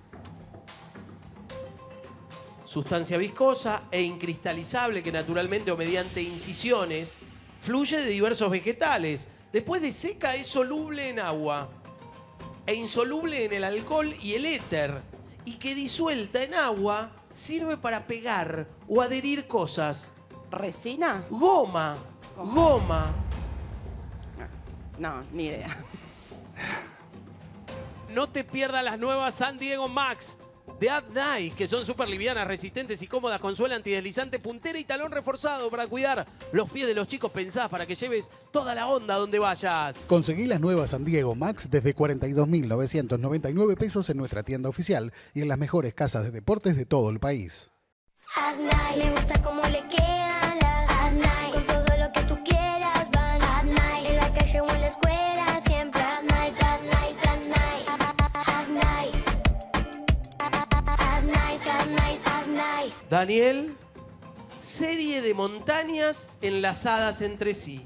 Speaker 19: Sustancia viscosa e incristalizable que naturalmente o mediante incisiones fluye de diversos vegetales. Después de seca es soluble en agua e insoluble en el alcohol y el éter. Y que disuelta en agua sirve para pegar o adherir cosas.
Speaker 8: ¿Resina?
Speaker 19: Goma. Goma.
Speaker 8: No, ni idea.
Speaker 19: No te pierdas las nuevas San Diego Max de Adnight, que son súper livianas, resistentes y cómodas, con suela antideslizante, puntera y talón reforzado para cuidar los pies de los chicos. Pensadas para que lleves toda la onda donde vayas.
Speaker 11: Conseguí las nuevas San Diego Max desde 42.999 pesos en nuestra tienda oficial y en las mejores casas de deportes de todo el país.
Speaker 21: Adnight, me gusta cómo le quedan las Adnight, con todo lo que tú quieras van Adnight, en la calle o en la escuela siempre Adnight, Adnight, Adnight, Adnight, Adnight, Adnight, Adnight.
Speaker 19: Daniel, serie de montañas enlazadas entre sí.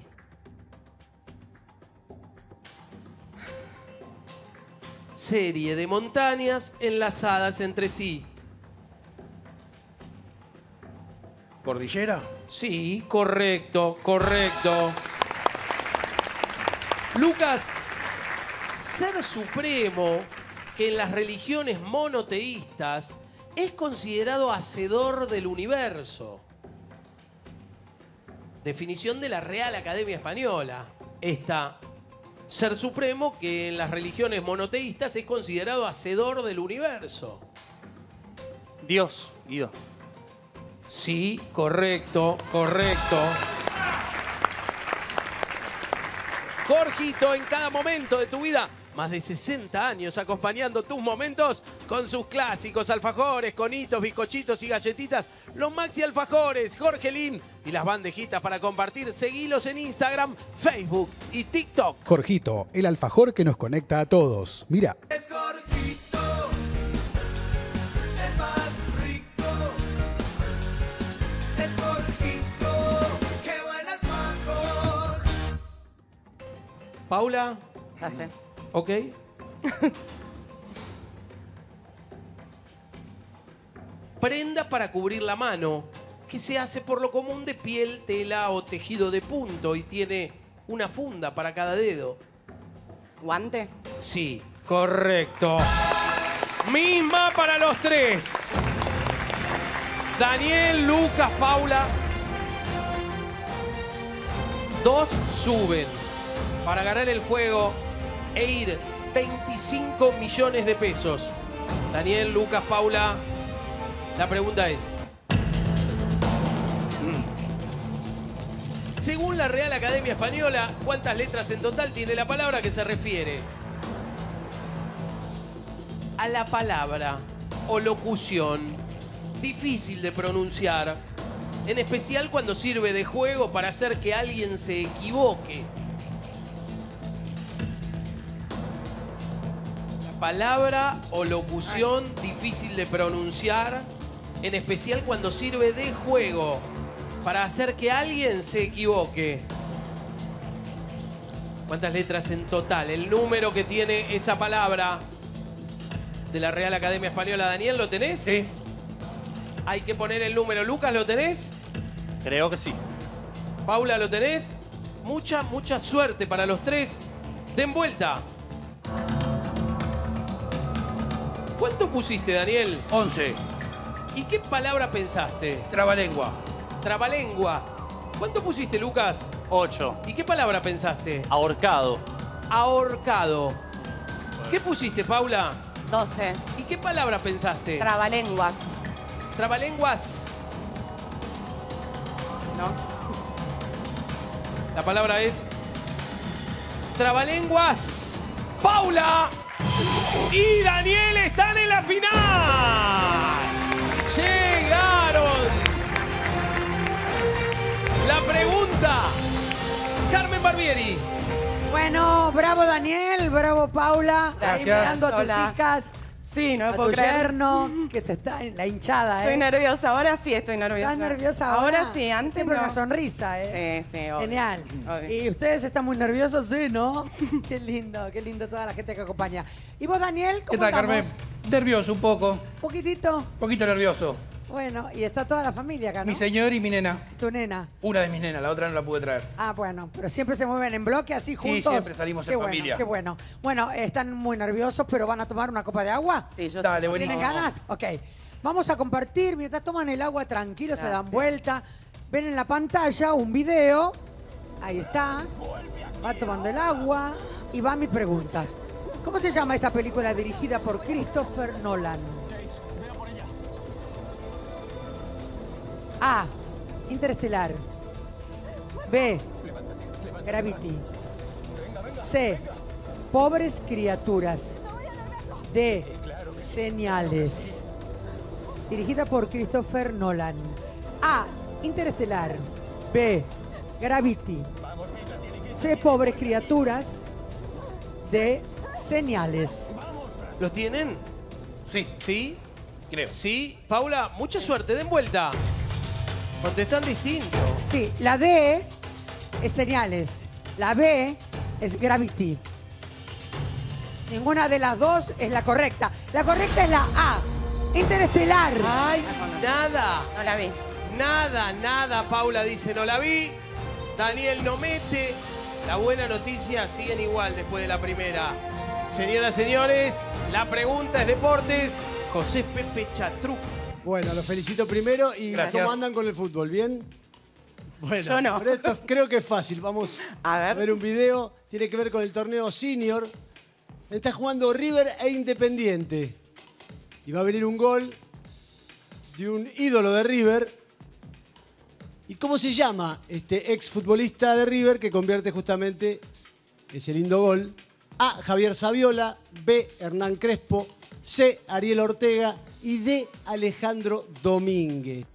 Speaker 19: Serie de montañas enlazadas entre sí.
Speaker 3: ¿Cordillera?
Speaker 19: Sí, correcto, correcto. Lucas, ser supremo, que en las religiones monoteístas es considerado hacedor del universo. Definición de la Real Academia Española. Esta, ser supremo, que en las religiones monoteístas es considerado hacedor del universo.
Speaker 6: Dios, Guido.
Speaker 19: Sí, correcto, correcto. Jorgito, en cada momento de tu vida, más de 60 años acompañando tus momentos con sus clásicos alfajores, conitos, bizcochitos y galletitas, los Maxi Alfajores, Jorgelín y las bandejitas para compartir. Seguilos en Instagram, Facebook y TikTok.
Speaker 11: Jorgito, el alfajor que nos conecta a todos. Mira.
Speaker 21: Es Jorgito, el más rico. Es Jorgito, qué buen alfajor.
Speaker 19: Paula.
Speaker 8: Ya sé.
Speaker 19: Ok. Prenda para cubrir la mano, que se hace por lo común de piel, tela o tejido de punto y tiene una funda para cada dedo.
Speaker 8: ¿Guante?
Speaker 19: Sí, correcto. Misma para los tres. Daniel, Lucas, Paula. 2 suben para ganar el juego e ir 25 millones de pesos. Daniel, Lucas, Paula, la pregunta es: según la Real Academia Española, ¿cuántas letras en total tiene la palabra que se refiere a la palabra o locución difícil de pronunciar, en especial cuando sirve de juego para hacer que alguien se equivoque? Palabra o locución difícil de pronunciar, en especial cuando sirve de juego para hacer que alguien se equivoque. ¿Cuántas letras en total? El número que tiene esa palabra de la Real Academia Española. Daniel, ¿lo tenés?
Speaker 3: Sí.
Speaker 19: Hay que poner el número. Lucas, ¿lo tenés?
Speaker 6: Creo que sí.
Speaker 19: Paula, ¿lo tenés? Mucha suerte para los tres. Den vuelta. ¿Cuánto pusiste, Daniel?
Speaker 3: 11.
Speaker 19: ¿Y qué palabra pensaste?
Speaker 3: Trabalengua.
Speaker 19: Trabalengua. ¿Cuánto pusiste, Lucas?
Speaker 6: 8.
Speaker 19: ¿Y qué palabra pensaste?
Speaker 6: Ahorcado.
Speaker 19: Ahorcado. ¿Qué pusiste, Paula?
Speaker 8: 12.
Speaker 19: ¿Y qué palabra pensaste?
Speaker 8: Trabalenguas.
Speaker 19: Trabalenguas.
Speaker 8: ¿No?
Speaker 19: La palabra es trabalenguas. Paula y Daniel están en la final. Llegaron. La pregunta, Carmen Barbieri.
Speaker 16: Bueno, bravo Daniel, bravo Paula.
Speaker 3: Gracias.
Speaker 16: Ahí mirando a tus
Speaker 8: Hola.
Speaker 16: hijas.
Speaker 8: Sí, no
Speaker 16: a
Speaker 8: me puedo
Speaker 16: tu
Speaker 8: creer.
Speaker 16: yerno, que te está en la hinchada,
Speaker 8: Estoy nerviosa, ahora sí estoy nerviosa.
Speaker 16: ¿Estás nerviosa ahora?
Speaker 8: Ahora sí, antes
Speaker 16: Siempre
Speaker 8: no.
Speaker 16: una sonrisa,
Speaker 8: Sí, sí, obvio.
Speaker 16: Genial.
Speaker 8: Obvio.
Speaker 16: Y ustedes están muy nerviosos, sí, ¿no? qué lindo toda la gente que acompaña. ¿Y vos, Daniel, cómo
Speaker 3: ¿Qué tal, Carmen?
Speaker 16: estamos?
Speaker 3: Nervioso un poco.
Speaker 16: ¿Poquitito?
Speaker 3: Poquito nervioso.
Speaker 16: Bueno, y está toda la familia acá, ¿no?
Speaker 3: Mi señor y mi nena.
Speaker 16: Tu nena.
Speaker 3: Una de mis nenas, la otra no la pude traer.
Speaker 16: Ah, bueno, pero siempre se mueven en bloque así juntos.
Speaker 3: Sí, siempre salimos en
Speaker 16: Qué bueno,
Speaker 3: familia.
Speaker 16: Qué bueno. Bueno, están muy nerviosos, pero ¿van a tomar una copa de agua?
Speaker 8: Sí, yo
Speaker 3: Dale,
Speaker 8: sí.
Speaker 3: buenísimo.
Speaker 16: ¿Tienen ganas? Ok. Vamos a compartir, mientras toman el agua tranquilos, se dan vuelta. Ven en la pantalla un video. Ahí está. Va tomando el agua. Y va mi pregunta. ¿Cómo se llama esta película dirigida por Christopher Nolan? A. Interestelar. B. Gravity. C. Pobres criaturas. D. Señales. Dirigida por Christopher Nolan. A. Interestelar. B. Gravity. C. Pobres criaturas. D. Señales.
Speaker 19: ¿Los tienen?
Speaker 3: Sí.
Speaker 19: ¿Sí?
Speaker 3: Creo.
Speaker 19: Sí. Paula, mucha suerte. Den vuelta. Contestan distinto.
Speaker 16: Sí, la D es señales. La B es gravity. Ninguna de las dos es la correcta. La correcta es la A. Interestelar.
Speaker 19: ¡Ay! Nada.
Speaker 8: No la vi.
Speaker 19: Nada. Paula dice, no la vi. Daniel no mete. La buena noticia, siguen igual después de la primera. Señoras, señores, la pregunta es deportes. José Pepe Chatruc.
Speaker 10: Bueno, los felicito primero y
Speaker 3: Gracias.
Speaker 10: ¿cómo andan con el fútbol? ¿Bien? Bueno,
Speaker 8: Yo no.
Speaker 10: pero esto creo que es fácil. Vamos
Speaker 8: A ver.
Speaker 10: un video. Tiene que ver con el torneo senior. Está jugando River e Independiente. Y va a venir un gol de un ídolo de River. ¿Y cómo se llama este exfutbolista de River que convierte justamente ese lindo gol? A. Javier Saviola. B. Hernán Crespo. C. Ariel Ortega. Y D. Alejandro Domínguez.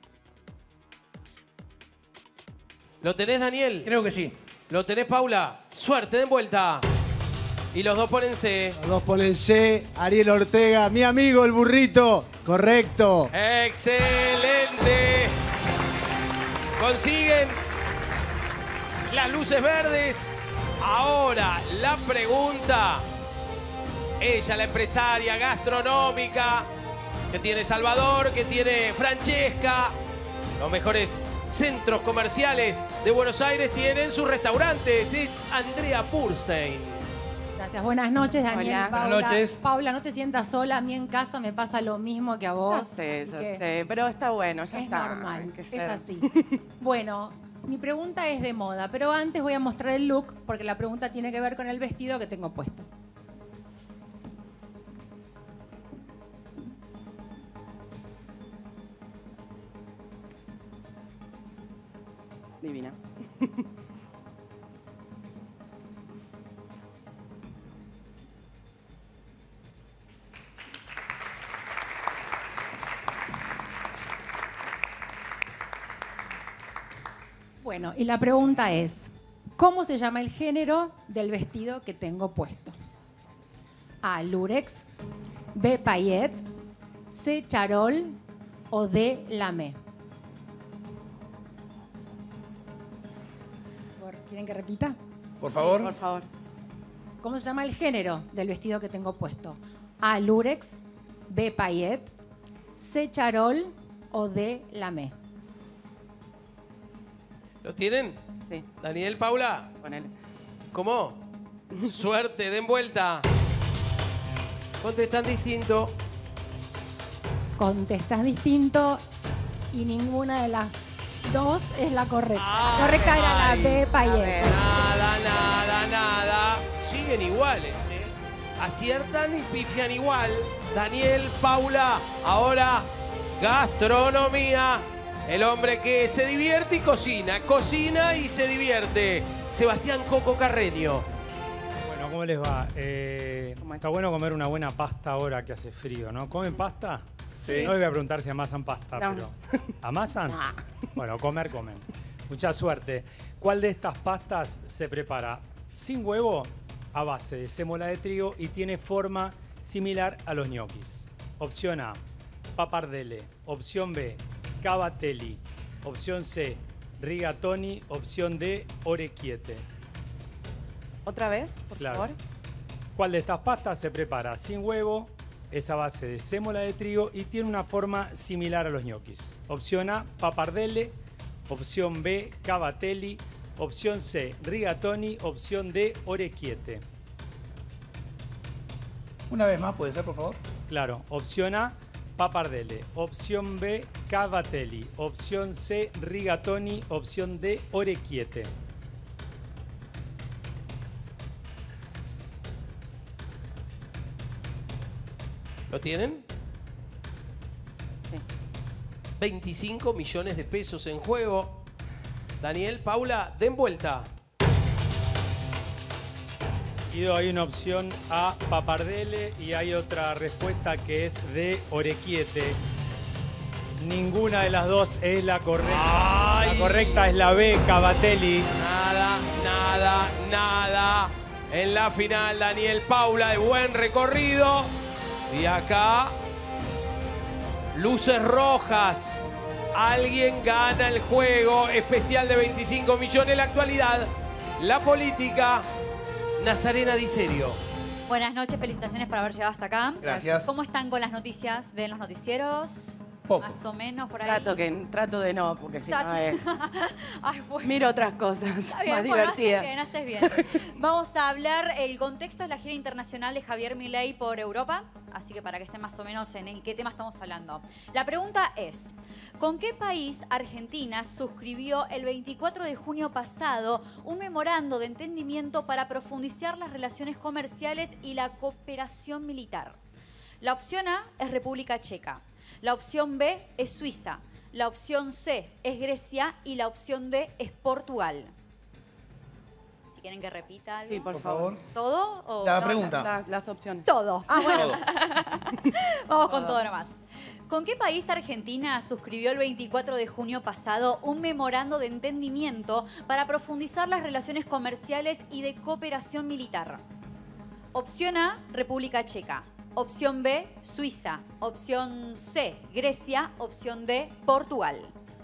Speaker 19: ¿Lo tenés, Daniel?
Speaker 3: Creo que sí.
Speaker 19: ¿Lo tenés, Paula? Suerte, den vuelta. Y los dos ponen C.
Speaker 10: Los dos ponen C. Ariel Ortega, mi amigo el burrito. Correcto.
Speaker 19: ¡Excelente! Consiguen las luces verdes. Ahora la pregunta. Ella, la empresaria gastronómica, que tiene Salvador, que tiene Francesca, los mejores centros comerciales de Buenos Aires tienen sus restaurantes. Es Andrea Purstein.
Speaker 9: Gracias, buenas noches, Daniel.
Speaker 8: Hola.
Speaker 9: Paula.
Speaker 3: Buenas noches.
Speaker 9: Paula, no te sientas sola. A mí en casa me pasa lo mismo que a vos.
Speaker 8: Ya sé,
Speaker 9: así
Speaker 8: ya
Speaker 9: que
Speaker 8: sé. Pero está bueno, ya
Speaker 9: Es
Speaker 8: está.
Speaker 9: normal,
Speaker 8: Hay que
Speaker 9: es
Speaker 8: ser.
Speaker 9: así. Bueno, mi pregunta es de moda, pero antes voy a mostrar el look porque la pregunta tiene que ver con el vestido que tengo puesto.
Speaker 8: Divina.
Speaker 9: Bueno, y la pregunta es, ¿cómo se llama el género del vestido que tengo puesto? A, lurex, B, paillet, C, charol o D, lamé. ¿Quieren que repita?
Speaker 3: Por favor.
Speaker 8: Sí, por favor.
Speaker 9: ¿Cómo se llama el género del vestido que tengo puesto? A, lurex, B, paillet, C, charol o D, lamé.
Speaker 19: ¿Lo tienen?
Speaker 8: Sí.
Speaker 19: Daniel, Paula.
Speaker 8: Ponele.
Speaker 19: ¿Cómo? Suerte, den vuelta. Contestan distinto.
Speaker 9: Contestas distinto y ninguna de las dos es la correcta.
Speaker 19: Ay,
Speaker 9: la correcta era la B, paillet.
Speaker 19: Nada. Siguen iguales, ¿eh? Aciertan y pifian igual. Daniel, Paula, ahora gastronomía. El hombre que se divierte y cocina y se divierte. Sebastián Coco Carreño.
Speaker 13: Bueno, ¿cómo les va? Está bueno comer una buena pasta ahora que hace frío, ¿no? ¿Comen pasta?
Speaker 3: Sí.
Speaker 13: No les voy a preguntar si amasan pasta,
Speaker 8: No.
Speaker 13: pero ¿amasan? Bueno, comen. Mucha suerte. ¿Cuál de estas pastas se prepara sin huevo, a base de sémola de trigo y tiene forma similar a los ñoquis? Opción A, pappardelle. Opción B, cavatelli. Opción C, rigatoni. Opción D, orecchiette.
Speaker 8: ¿Otra vez, por favor?
Speaker 13: ¿Cuál de estas pastas se prepara sin huevo? Es a base de sémola de trigo y tiene una forma similar a los ñoquis. Opción A, pappardelle. Opción B, cavatelli. Opción C, rigatoni. Opción D, orecchiette.
Speaker 3: Una vez más, ¿puede ser, por favor?
Speaker 13: Claro. Opción A, pappardelle. Opción B, cavatelli. Opción C, rigatoni. Opción D, orecchiette.
Speaker 19: ¿Lo tienen?
Speaker 8: Sí.
Speaker 19: 25 millones de pesos en juego. Daniel, Paula, den vuelta.
Speaker 13: Guido, hay una opción A, pappardelle, y hay otra respuesta que es D, orecchiette. Ninguna de las dos es la correcta.
Speaker 19: ¡Ay!
Speaker 13: La correcta es la B, cavatelli.
Speaker 19: Nada, nada, nada. En la final, Daniel, Paula, de buen recorrido. Y acá, luces rojas. Alguien gana el juego especial de 25 millones. En la actualidad, la política. Nazarena Di Serio.
Speaker 12: Buenas noches, felicitaciones por haber llegado hasta acá.
Speaker 3: Gracias.
Speaker 12: ¿Cómo están con las noticias? ¿Ven los noticieros?
Speaker 3: Poco.
Speaker 12: Más o menos por ahí.
Speaker 8: Trato de no, porque si no es...
Speaker 12: Ay, bueno.
Speaker 8: Miro otras cosas
Speaker 12: Está bien,
Speaker 8: más
Speaker 12: bueno,
Speaker 8: divertidas.
Speaker 12: haces bien. Vamos a hablar, el contexto es la gira internacional de Javier Milei por Europa, así que para que estén más o menos en qué tema estamos hablando. La pregunta es, ¿con qué país Argentina suscribió el 24 de junio pasado un memorando de entendimiento para profundizar las relaciones comerciales y la cooperación militar? La opción A es República Checa. La opción B es Suiza, la opción C es Grecia y la opción D es Portugal. Si quieren que repita algo.
Speaker 8: Sí, por favor.
Speaker 12: ¿Todo? O
Speaker 3: La
Speaker 12: no?
Speaker 3: pregunta.
Speaker 8: Las opciones.
Speaker 12: Todo.
Speaker 8: Ah, bueno.
Speaker 12: Vamos con todo nomás. ¿Con qué país Argentina suscribió el 24 de junio pasado un memorando de entendimiento para profundizar las relaciones comerciales y de cooperación militar? Opción A, República Checa. Opción B, Suiza. Opción C, Grecia. Opción D, Portugal.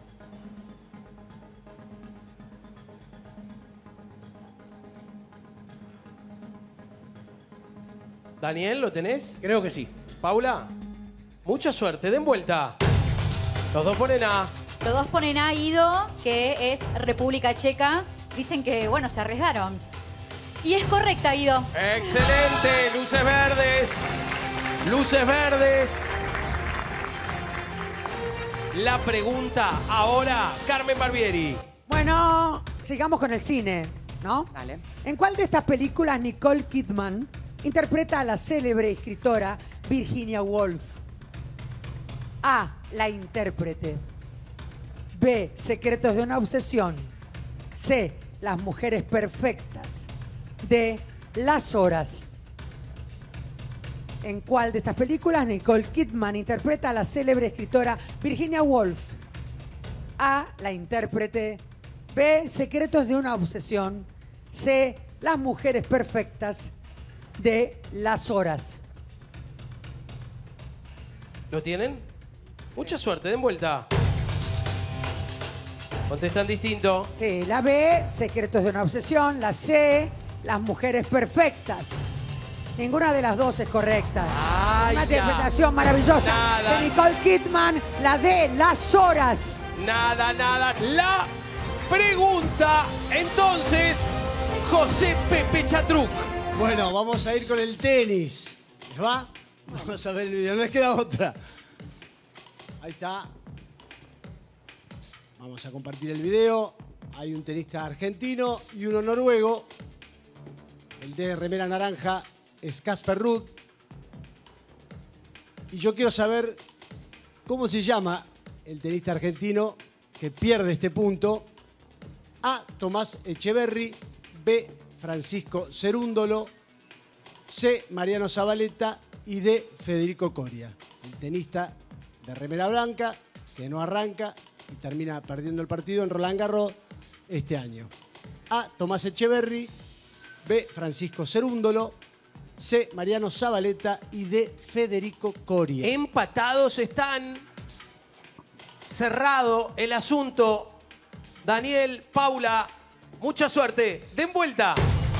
Speaker 19: Daniel, ¿lo tenés?
Speaker 3: Creo que sí.
Speaker 19: Paula, mucha suerte, den vuelta. Los dos ponen A.
Speaker 12: Los dos ponen a Ido, que es República Checa. Dicen que, bueno, se arriesgaron. Y es correcta, Ido.
Speaker 19: Excelente, luces verdes. Luces verdes. La pregunta ahora, Carmen Barbieri.
Speaker 16: Bueno, sigamos con el cine, ¿no?
Speaker 8: Dale.
Speaker 16: ¿En cuál de estas películas Nicole Kidman interpreta a la célebre escritora Virginia Woolf? A, la intérprete. B, Secretos de una obsesión. C, Las mujeres perfectas. D, Las horas. ¿En cuál de estas películas Nicole Kidman interpreta a la célebre escritora Virginia Woolf? A, la intérprete. B, Secretos de una obsesión. C, Las mujeres perfectas. D, Las horas.
Speaker 19: ¿Lo tienen? Mucha suerte, den vuelta. Contestan distinto.
Speaker 16: Sí, la B, Secretos de una obsesión. La C, Las mujeres perfectas. Ninguna de las dos es correcta. Una interpretación maravillosa
Speaker 19: Nada.
Speaker 16: de Nicole Kidman. La D, Las horas.
Speaker 19: Nada, nada. La pregunta, entonces, José Pepe Chatruc.
Speaker 10: Bueno, vamos a ir con el tenis. ¿Les va? Vamos a ver el video, no les queda otra. Ahí está. Vamos a compartir el video. Hay un tenista argentino y uno noruego. El de remera naranja es Casper Ruud. Y yo quiero saber cómo se llama el tenista argentino que pierde este punto. A, Tomás Echeverry. B, Francisco Cerúndolo. C, Mariano Zabaleta. Y D, Federico Coria. El tenista de remera blanca que no arranca y termina perdiendo el partido en Roland Garros este año. A, Tomás Echeverry. B, Francisco Cerúndolo. C, Mariano Zabaleta y D, Federico Coria.
Speaker 19: Empatados están. Cerrado el asunto. Daniel, Paula, mucha suerte. Den vuelta.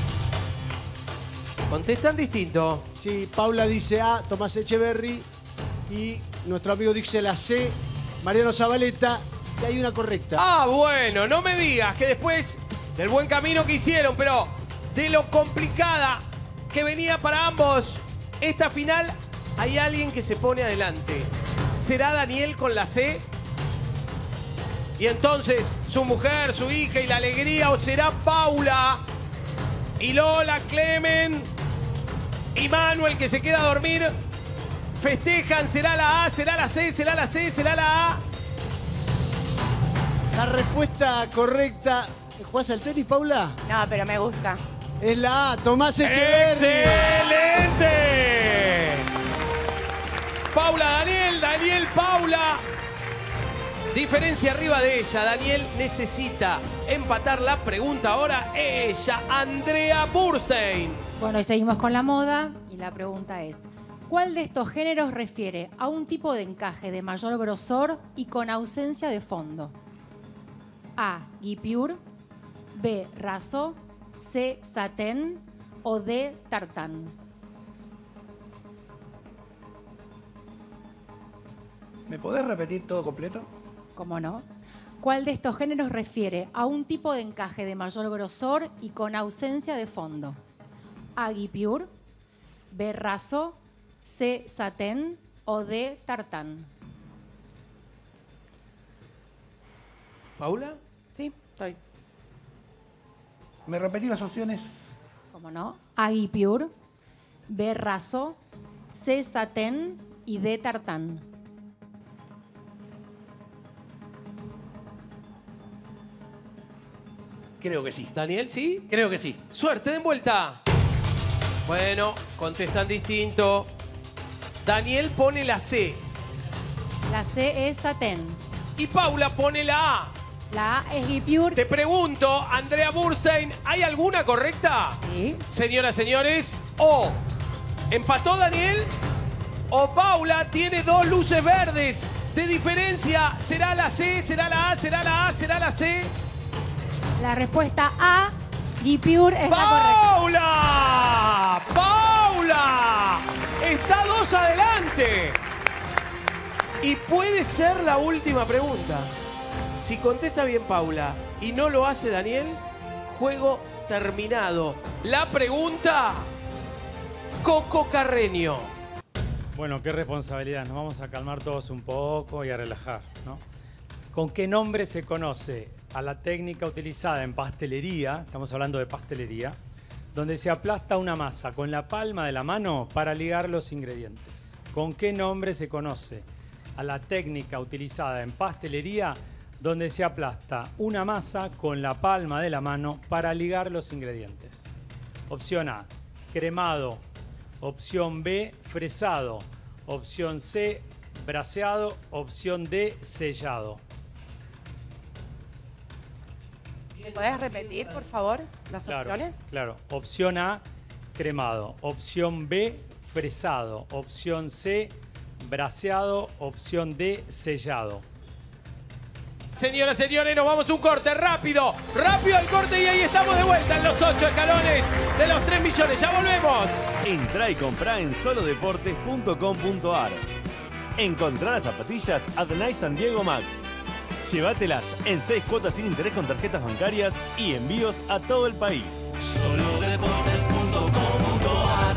Speaker 19: Contestan distinto.
Speaker 10: Sí, Paula dice A, Tomás Echeverry. Y nuestro amigo dice la C, Mariano Zabaleta. Y hay una correcta.
Speaker 19: Ah, bueno, no me digas que después del buen camino que hicieron, pero de lo complicada que venía para ambos esta final, hay alguien que se pone adelante. ¿Será Daniel con la C? Y entonces su mujer, su hija y la alegría, o será Paula y Lola, Clemen y Manuel que se queda a dormir. Festejan, ¿será la A, será la C, será la C, será la A?
Speaker 10: La respuesta correcta. ¿Jugás al tenis, Paula?
Speaker 8: No, pero me gusta.
Speaker 10: Es la A, Tomás Echeverry.
Speaker 19: ¡Excelente! Paula, Daniel, Daniel, Paula. Diferencia arriba de ella. Daniel necesita empatar la pregunta ahora. Ella, Andrea Burstein.
Speaker 9: Bueno, y seguimos con la moda y la pregunta es, ¿cuál de estos géneros refiere a un tipo de encaje de mayor grosor y con ausencia de fondo? A, guipure, B, raso, C, satén o D, tartán.
Speaker 3: ¿Me podés repetir todo completo?
Speaker 9: ¿Cómo no? ¿Cuál de estos géneros refiere a un tipo de encaje de mayor grosor y con ausencia de fondo? A, guipure, B, raso, C, satén o D, tartán.
Speaker 19: ¿Paula?
Speaker 8: Sí, estoy.
Speaker 3: ¿Me repetí las opciones?
Speaker 9: ¿Cómo no? A, guipure, B, raso, C, satén y D, tartán.
Speaker 3: Creo que sí.
Speaker 19: ¿Daniel, sí?
Speaker 3: Creo que sí.
Speaker 19: Suerte, den vuelta. Bueno, contestan distinto. Daniel pone la C.
Speaker 9: La C es satén.
Speaker 19: Y Paula pone la A.
Speaker 9: La A es guipure.
Speaker 19: Te pregunto, Andrea Burstein, ¿hay alguna correcta?
Speaker 9: Sí.
Speaker 19: Señoras, señores, o empató Daniel o Paula tiene dos luces verdes de diferencia. ¿Será la C? ¿Será la A? ¿Será la A? ¿Será la C?
Speaker 9: La respuesta A, guipure, es la correcta.
Speaker 19: ¡Paula! ¡Paula! Está 2 adelante. Y puede ser la última pregunta. Si contesta bien Paula y no lo hace Daniel, juego terminado. La pregunta, Coco Carreño.
Speaker 13: Bueno, qué responsabilidad. Nos vamos a calmar todos un poco y a relajar, ¿no? ¿Con qué nombre se conoce a la técnica utilizada en pastelería, estamos hablando de pastelería, donde se aplasta una masa con la palma de la mano para ligar los ingredientes? ¿Con qué nombre se conoce a la técnica utilizada en pastelería, donde se aplasta una masa con la palma de la mano para ligar los ingredientes? Opción A, cremado. Opción B, fresado. Opción C, braseado. Opción D, sellado.
Speaker 8: ¿Podés repetir, por favor, las opciones?
Speaker 13: Claro. Opción A, cremado. Opción B, fresado. Opción C, braseado. Opción D, sellado.
Speaker 19: Señoras, señores, nos vamos a un corte rápido. Rápido al corte y ahí estamos de vuelta en los 8 escalones de los 3 millones. ¡Ya volvemos!
Speaker 14: Entrá y comprá en solodeportes.com.ar. Encontrá las zapatillas Adonai San Diego Max. Llévatelas en 6 cuotas sin interés con tarjetas bancarias y envíos a todo el país.
Speaker 22: Solodeportes.com.ar.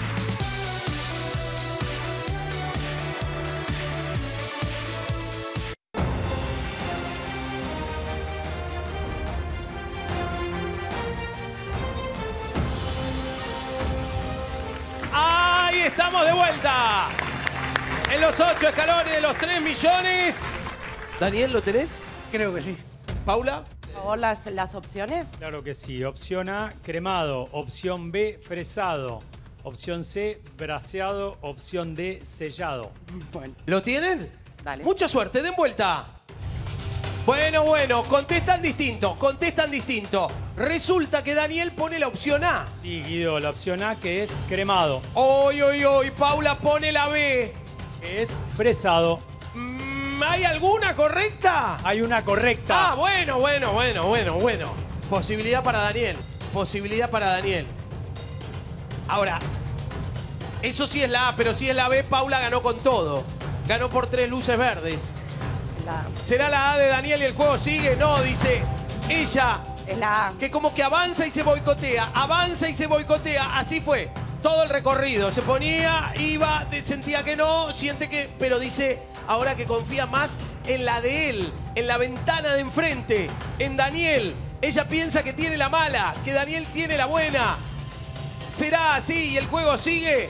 Speaker 19: ¡Ahí estamos de vuelta! En los 8 escalones de los 3 millones. Daniel, ¿lo tenés?
Speaker 3: Creo que sí.
Speaker 19: ¿Paula?
Speaker 8: Por favor, las opciones.
Speaker 13: Claro que sí. Opción A, cremado. Opción B, fresado. Opción C, braseado. Opción D, sellado.
Speaker 8: Bueno.
Speaker 19: ¿Lo tienen?
Speaker 8: Dale.
Speaker 19: Mucha suerte, den vuelta. Bueno, contestan distinto, Resulta que Daniel pone la opción A.
Speaker 13: Sí, Guido, la opción A que es cremado.
Speaker 19: Hoy, Paula pone la B.
Speaker 13: Que es fresado.
Speaker 19: ¿Hay alguna correcta?
Speaker 13: Hay una correcta.
Speaker 19: Ah, bueno. Posibilidad para Daniel. Ahora, eso sí es la A, pero si es la B, Paula ganó con todo. Ganó por 3 luces verdes. ¿Será la A de Daniel y el juego sigue? No, dice ella.
Speaker 8: Es la A.
Speaker 19: Que como que avanza y se boicotea. Así fue. Todo el recorrido. Se ponía, iba, sentía que no, siente que... Pero dice ahora que confía más en la de él, en la ventana de enfrente, en Daniel. Ella piensa que tiene la mala, que Daniel tiene la buena. ¿Será así y el juego sigue?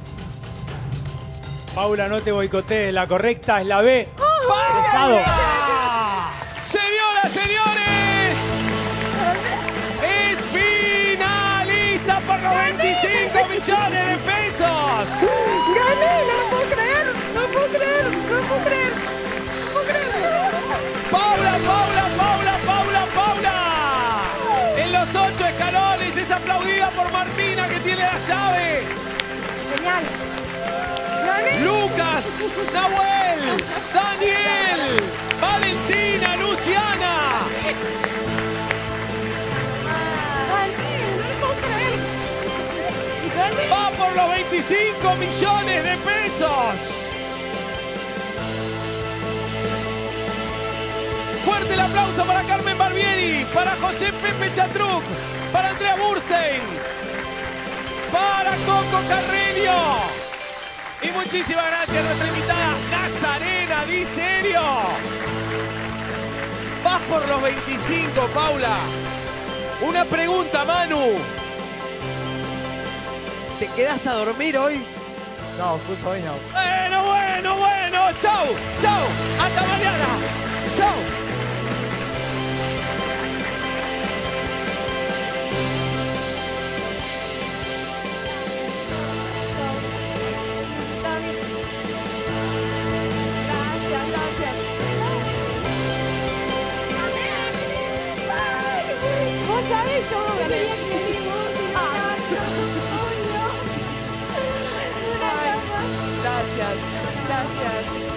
Speaker 13: Paula, no te boicotees. La correcta es la B. Fresado.
Speaker 19: Señoras, señores, es finalista por los 25 millones de pesos.
Speaker 8: ¡Gané! No lo puedo creer.
Speaker 19: Paula. En los 8 escalones es aplaudida por Martina, que tiene la llave.
Speaker 8: Genial.
Speaker 19: Lucas, Nahuel, Daniel, Valentina, Luciana. Va por los 25 millones de pesos. Fuerte el aplauso para Carmen Barbieri, para José Pepe Chatruc, para Andrea Burstein, para Coco Carreño. Y muchísimas gracias a nuestra invitada Nazarena Di Serio. Vas por los 25, Paula. Una pregunta, Manu. ¿Te quedás a dormir hoy?
Speaker 5: No, justo hoy no.
Speaker 19: Bueno. Chau. Hasta mañana. Chau.
Speaker 8: ¿Vos sabés? Yo gané. Gracias.